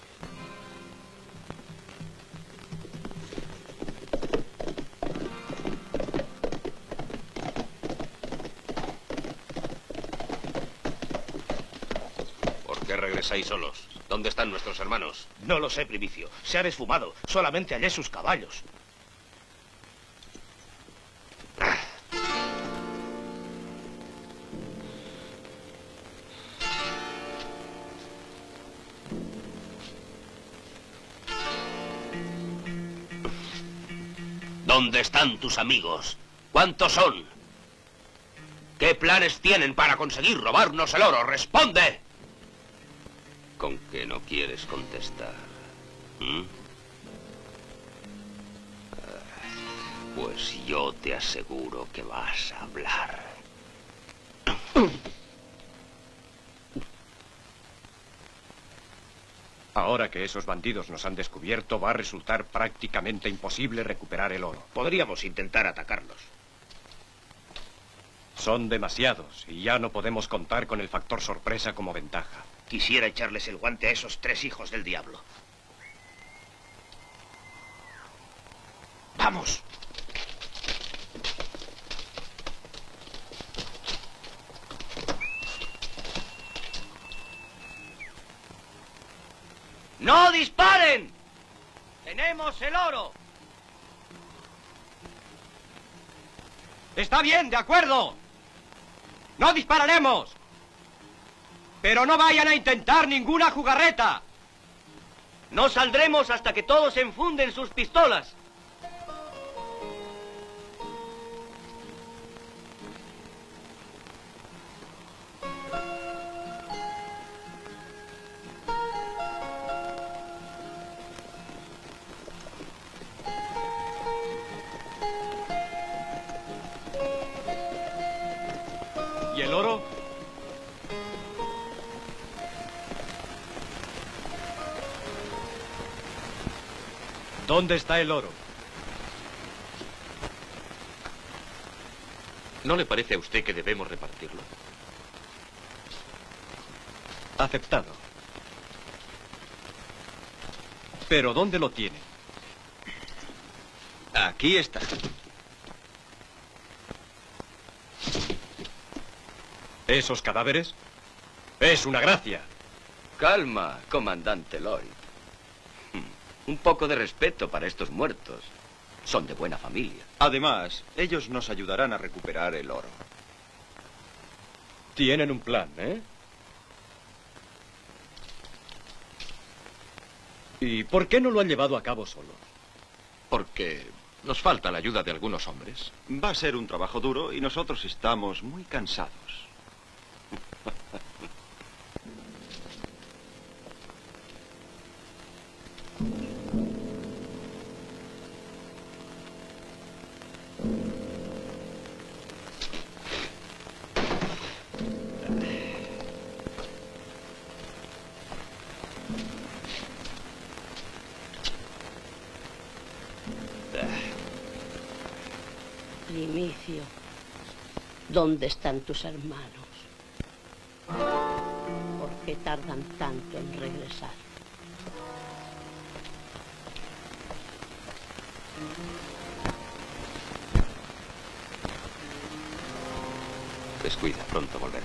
¿Por qué regresáis solos? ¿Dónde están nuestros hermanos? No lo sé, Primicio. Se han esfumado. Solamente hallé sus caballos. ¿Dónde están tus amigos? ¿Cuántos son? ¿Qué planes tienen para conseguir robarnos el oro? ¡Responde! ¿Con qué no quieres contestar? Pues yo te aseguro que vas a hablar. Ahora que esos bandidos nos han descubierto, va a resultar prácticamente imposible recuperar el oro. Podríamos intentar atacarlos. Son demasiados y ya no podemos contar con el factor sorpresa como ventaja. Quisiera echarles el guante a esos 3 hijos del diablo. ¡Vamos! ¡No disparen! ¡Tenemos el oro! Está bien, de acuerdo. No dispararemos. Pero no vayan a intentar ninguna jugarreta. No saldremos hasta que todos enfunden sus pistolas. ¿Y el oro? ¿Dónde está el oro? ¿No le parece a usted que debemos repartirlo? Aceptado. ¿Pero dónde lo tiene? Aquí está. ¿Esos cadáveres? Es una gracia. Calma, comandante Lloyd. Un poco de respeto para estos muertos. Son de buena familia. Además, ellos nos ayudarán a recuperar el oro. Tienen un plan, ¿eh? ¿Y por qué no lo han llevado a cabo solos? Porque nos falta la ayuda de algunos hombres. Va a ser un trabajo duro y nosotros estamos muy cansados. Primicio, ¿dónde están tus hermanos? ¿Por qué tardan tanto en regresar? Descuida, pronto volverán.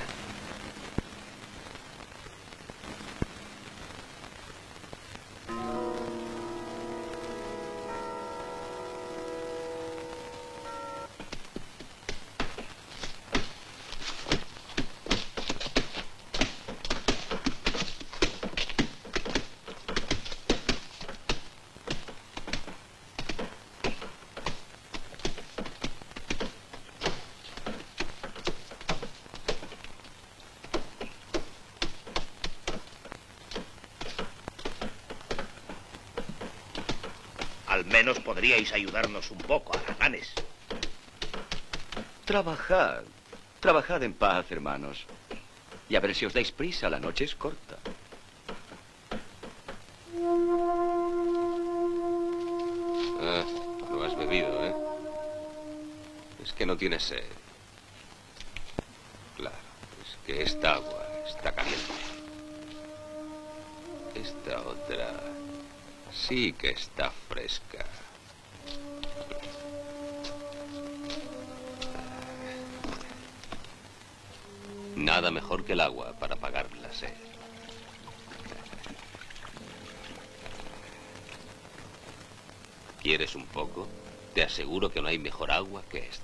Al menos podríais ayudarnos un poco, haraganes. Trabajad. Trabajad en paz, hermanos. Y a ver si os dais prisa, la noche es corta. Ah, no has bebido, ¿eh? Es que no tienes sed. Claro, es que esta agua está caliente. Esta otra sí que está fresca. Nada mejor que el agua para apagar la sed. ¿Quieres un poco? Te aseguro que no hay mejor agua que esta.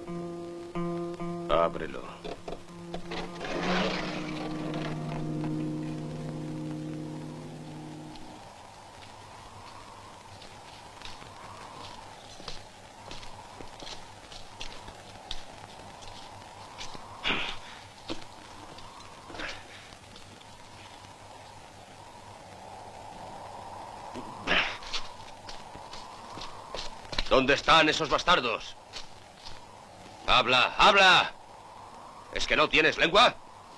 Ábrelo. ¿Dónde están esos bastardos? ¡Habla, habla! ¿Es que no tienes lengua?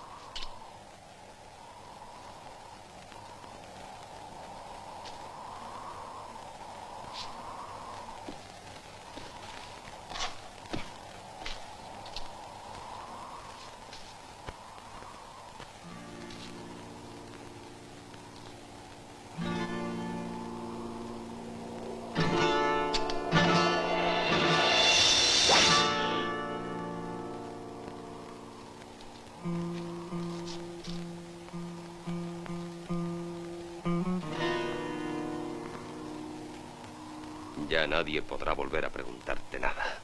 Ya nadie podrá volver a preguntarte nada.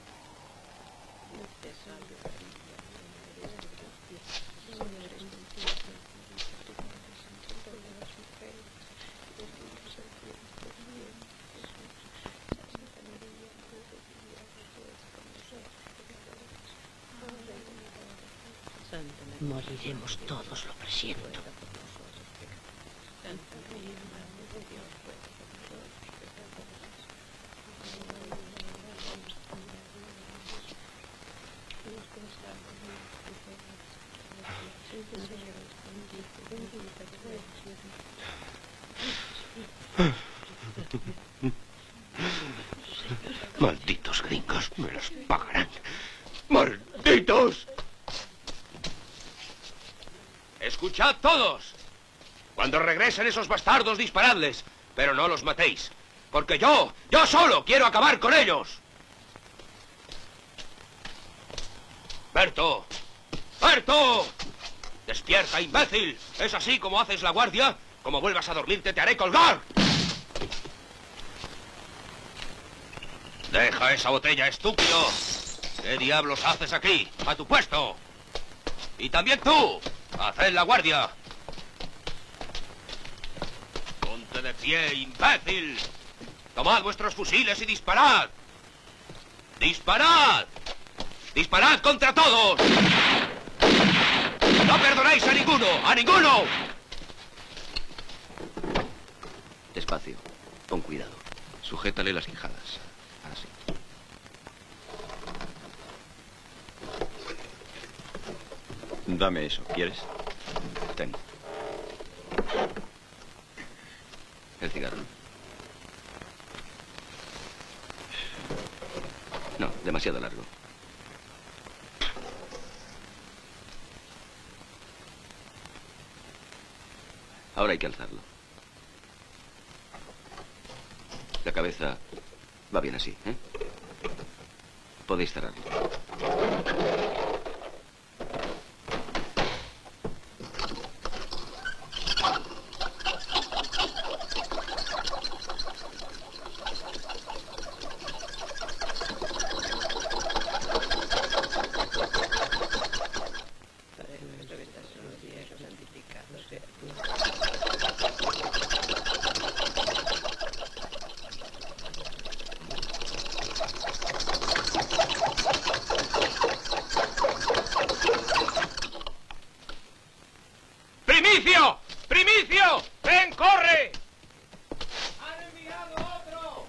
Moriremos todos, lo presiento. Malditos gringos, me los pagarán. ¡Malditos! ¡Escuchad todos! Cuando regresen esos bastardos, disparadles, pero no los matéis, porque yo solo quiero acabar con ellos. ¡Berto! ¡Berto! ¡Despierta, imbécil! ¿Es así como haces la guardia? Como vuelvas a dormirte, te haré colgar. Deja esa botella, estúpido. ¿Qué diablos haces aquí? ¡A tu puesto! Y también tú. ¡Haced la guardia! ¡Ponte de pie, imbécil! ¡Tomad vuestros fusiles y disparad! ¡Disparad! ¡Disparad contra todos! ¡No perdonáis a ninguno! ¡A ninguno! Despacio. Con cuidado. Sujétale las quijadas. Así. Dame eso, ¿quieres? Ten. El cigarro. No, demasiado largo. Ahora hay que alzarlo. La cabeza va bien así, ¿eh? Podéis cerrarlo. ¡Primicio! ¡Primicio! ¡Ven, corre! ¡Han enviado otro!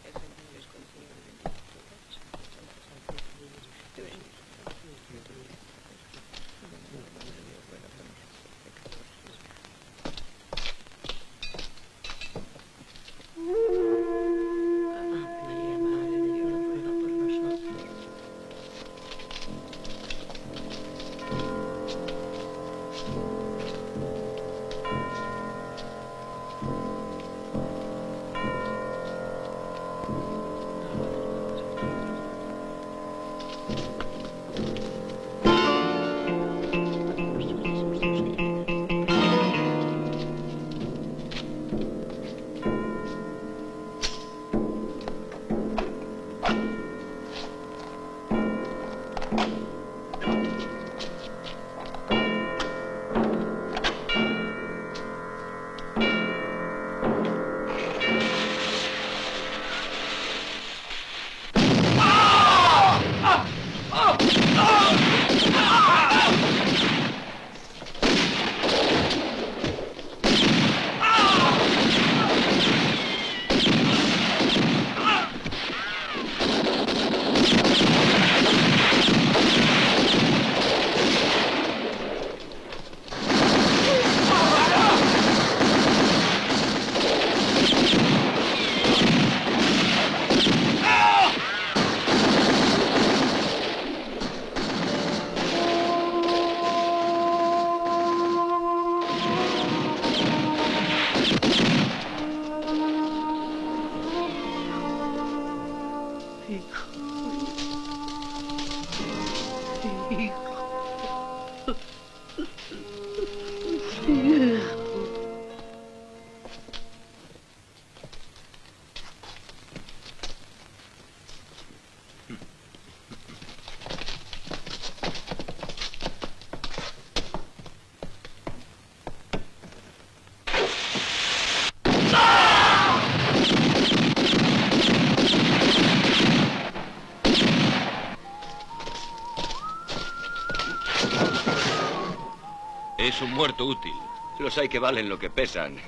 Es un muerto útil. Los hay que valen lo que pesan.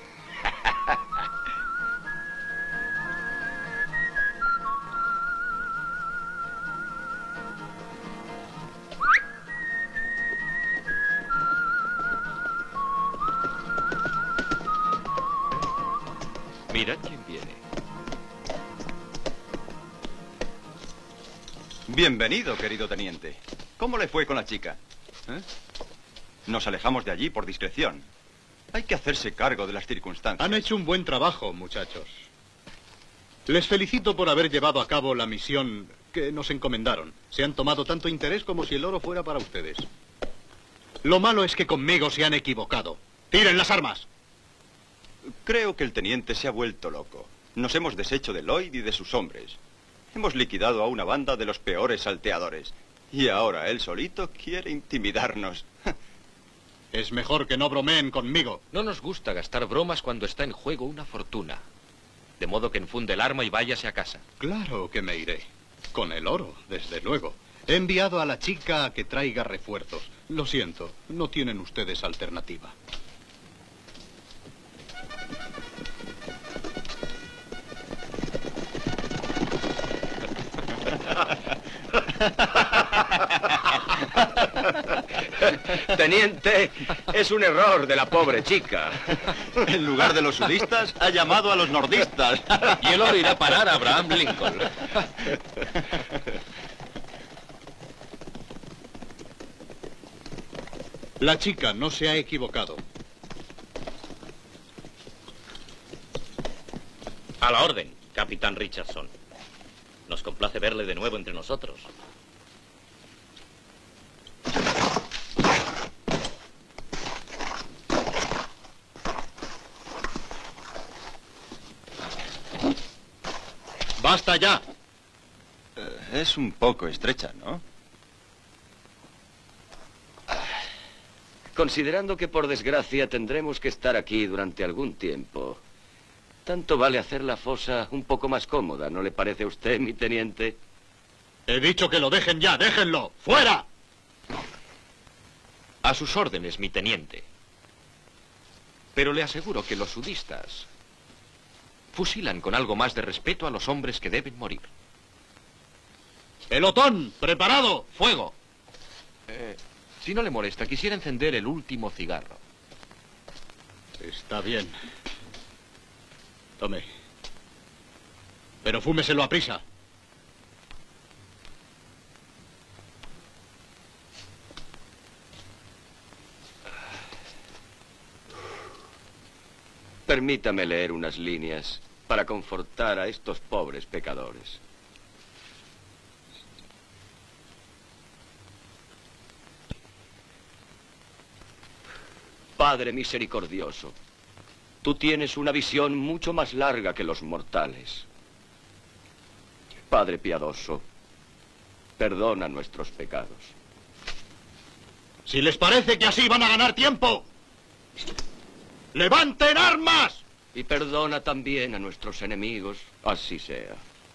Mirad quién viene. Bienvenido, querido teniente. ¿Cómo le fue con la chica? ¿Eh? Nos alejamos de allí por discreción. Hay que hacerse cargo de las circunstancias. Han hecho un buen trabajo, muchachos. Les felicito por haber llevado a cabo la misión que nos encomendaron. Se han tomado tanto interés como si el oro fuera para ustedes. Lo malo es que conmigo se han equivocado. ¡Tiren las armas! Creo que el teniente se ha vuelto loco. Nos hemos deshecho de Lloyd y de sus hombres. Hemos liquidado a una banda de los peores salteadores. Y ahora él solito quiere intimidarnos. Es mejor que no bromeen conmigo. No nos gusta gastar bromas cuando está en juego una fortuna. De modo que enfunde el arma y váyase a casa. Claro que me iré. Con el oro, desde luego. He enviado a la chica a que traiga refuerzos. Lo siento, no tienen ustedes alternativa. Teniente, es un error de la pobre chica. En lugar de los sudistas, ha llamado a los nordistas. Y el oro irá a parar a Abraham Lincoln. La chica no se ha equivocado. A la orden, Capitán Richardson. Nos complace verle de nuevo entre nosotros. ¡Basta ya! Es un poco estrecha, ¿no? Considerando que por desgracia tendremos que estar aquí durante algún tiempo, tanto vale hacer la fosa un poco más cómoda, ¿no le parece a usted, mi teniente? He dicho que lo dejen ya, déjenlo. ¡Fuera! A sus órdenes, mi teniente. Pero le aseguro que los sudistas fusilan con algo más de respeto a los hombres que deben morir. ¡Pelotón! ¡Preparado! ¡Fuego! Si no le molesta, quisiera encender el último cigarro. Está bien. Tome. Pero fúmeselo a prisa. Permítame leer unas líneas para confortar a estos pobres pecadores. Padre misericordioso, tú tienes una visión mucho más larga que los mortales. Padre piadoso, perdona nuestros pecados. Si les parece que así van a ganar tiempo, ¡levanten armas! Y perdona también a nuestros enemigos, así sea.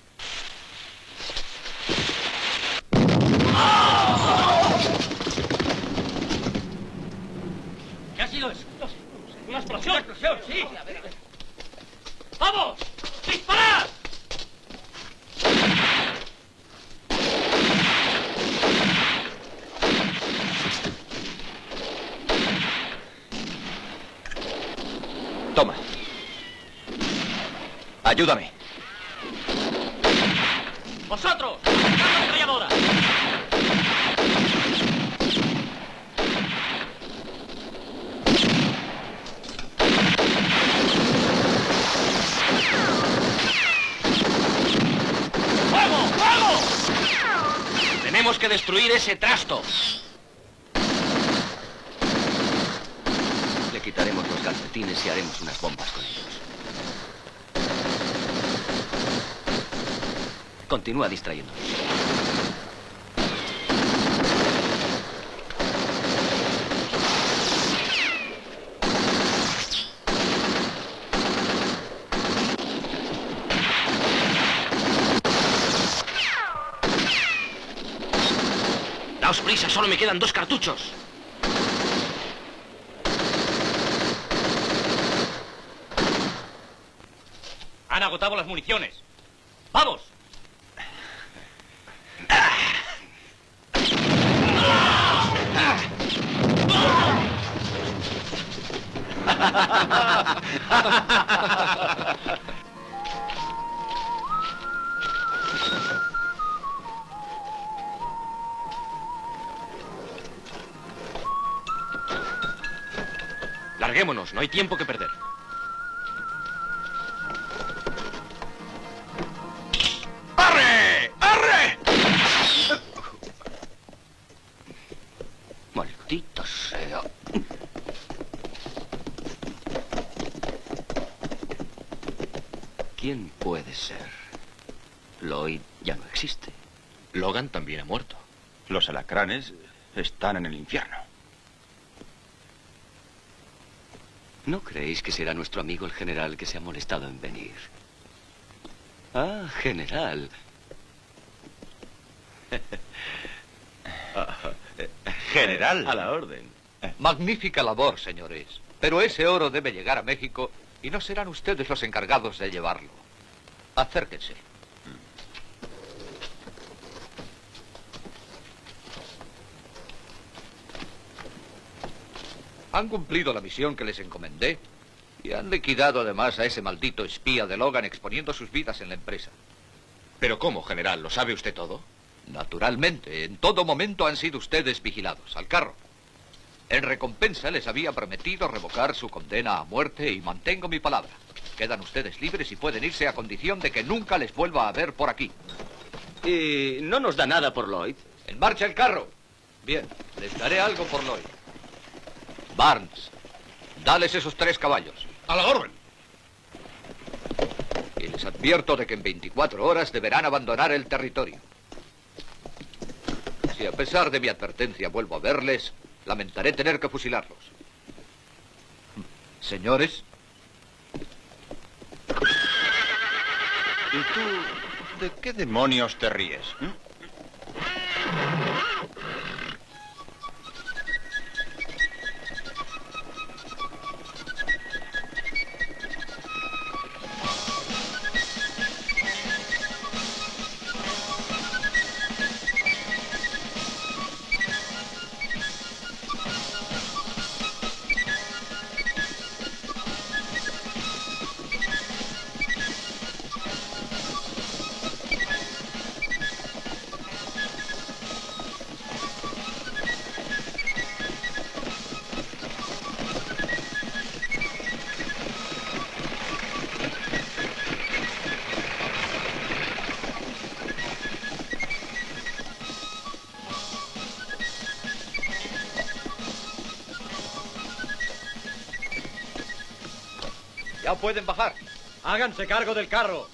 ¿Qué ha sido eso? ¿Una explosión? ¿Una explosión? Sí. ¡Vamos! ¡Disparad! Toma. Ayúdame. ¡Vosotros! ¡Carga ametralladora! ¡Fuego! ¡Fuego! Tenemos que destruir ese trasto. Le quitaremos los calcetines y haremos unas bombas con ellos. Continúa distrayéndonos. Daos prisa, solo me quedan 2 cartuchos. agotado las municiones. ¡Vamos! Larguémonos, no hay tiempo que perder. ¡Arre! ¡Arre! Maldita sea. ¿Quién puede ser? Lloyd ya no existe. Logan también ha muerto. Los alacranes están en el infierno. ¿No creéis que será nuestro amigo el general que se ha molestado en venir? Ah, general. General. A la orden. Magnífica labor, señores. Pero ese oro debe llegar a México y no serán ustedes los encargados de llevarlo. Acérquense. Han cumplido la misión que les encomendé y han liquidado además a ese maldito espía de Logan exponiendo sus vidas en la empresa. ¿Pero cómo, general? ¿Lo sabe usted todo? Naturalmente, en todo momento han sido ustedes vigilados. Al carro. En recompensa les había prometido revocar su condena a muerte y mantengo mi palabra. Quedan ustedes libres y pueden irse a condición de que nunca les vuelva a ver por aquí. ¿Y no nos da nada por Lloyd? ¡En marcha el carro! Bien, les daré algo por Lloyd. Barnes, dales esos 3 caballos. ¡A la orden! Y les advierto de que en 24 horas deberán abandonar el territorio. Si a pesar de mi advertencia vuelvo a verles, lamentaré tener que fusilarlos. Señores. ¿Y tú de qué demonios te ríes? Ya pueden bajar. Háganse cargo del carro.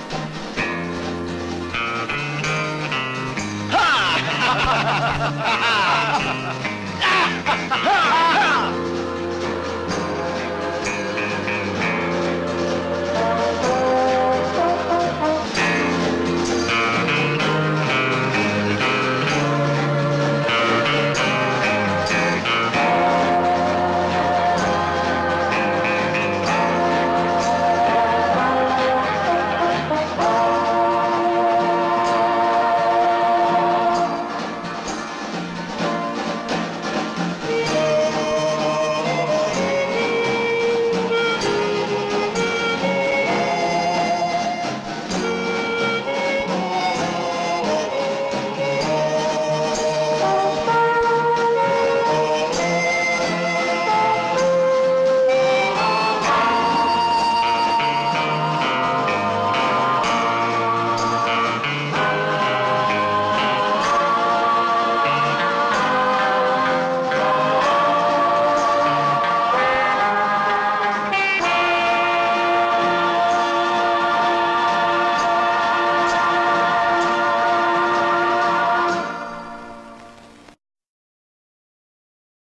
¡Ja!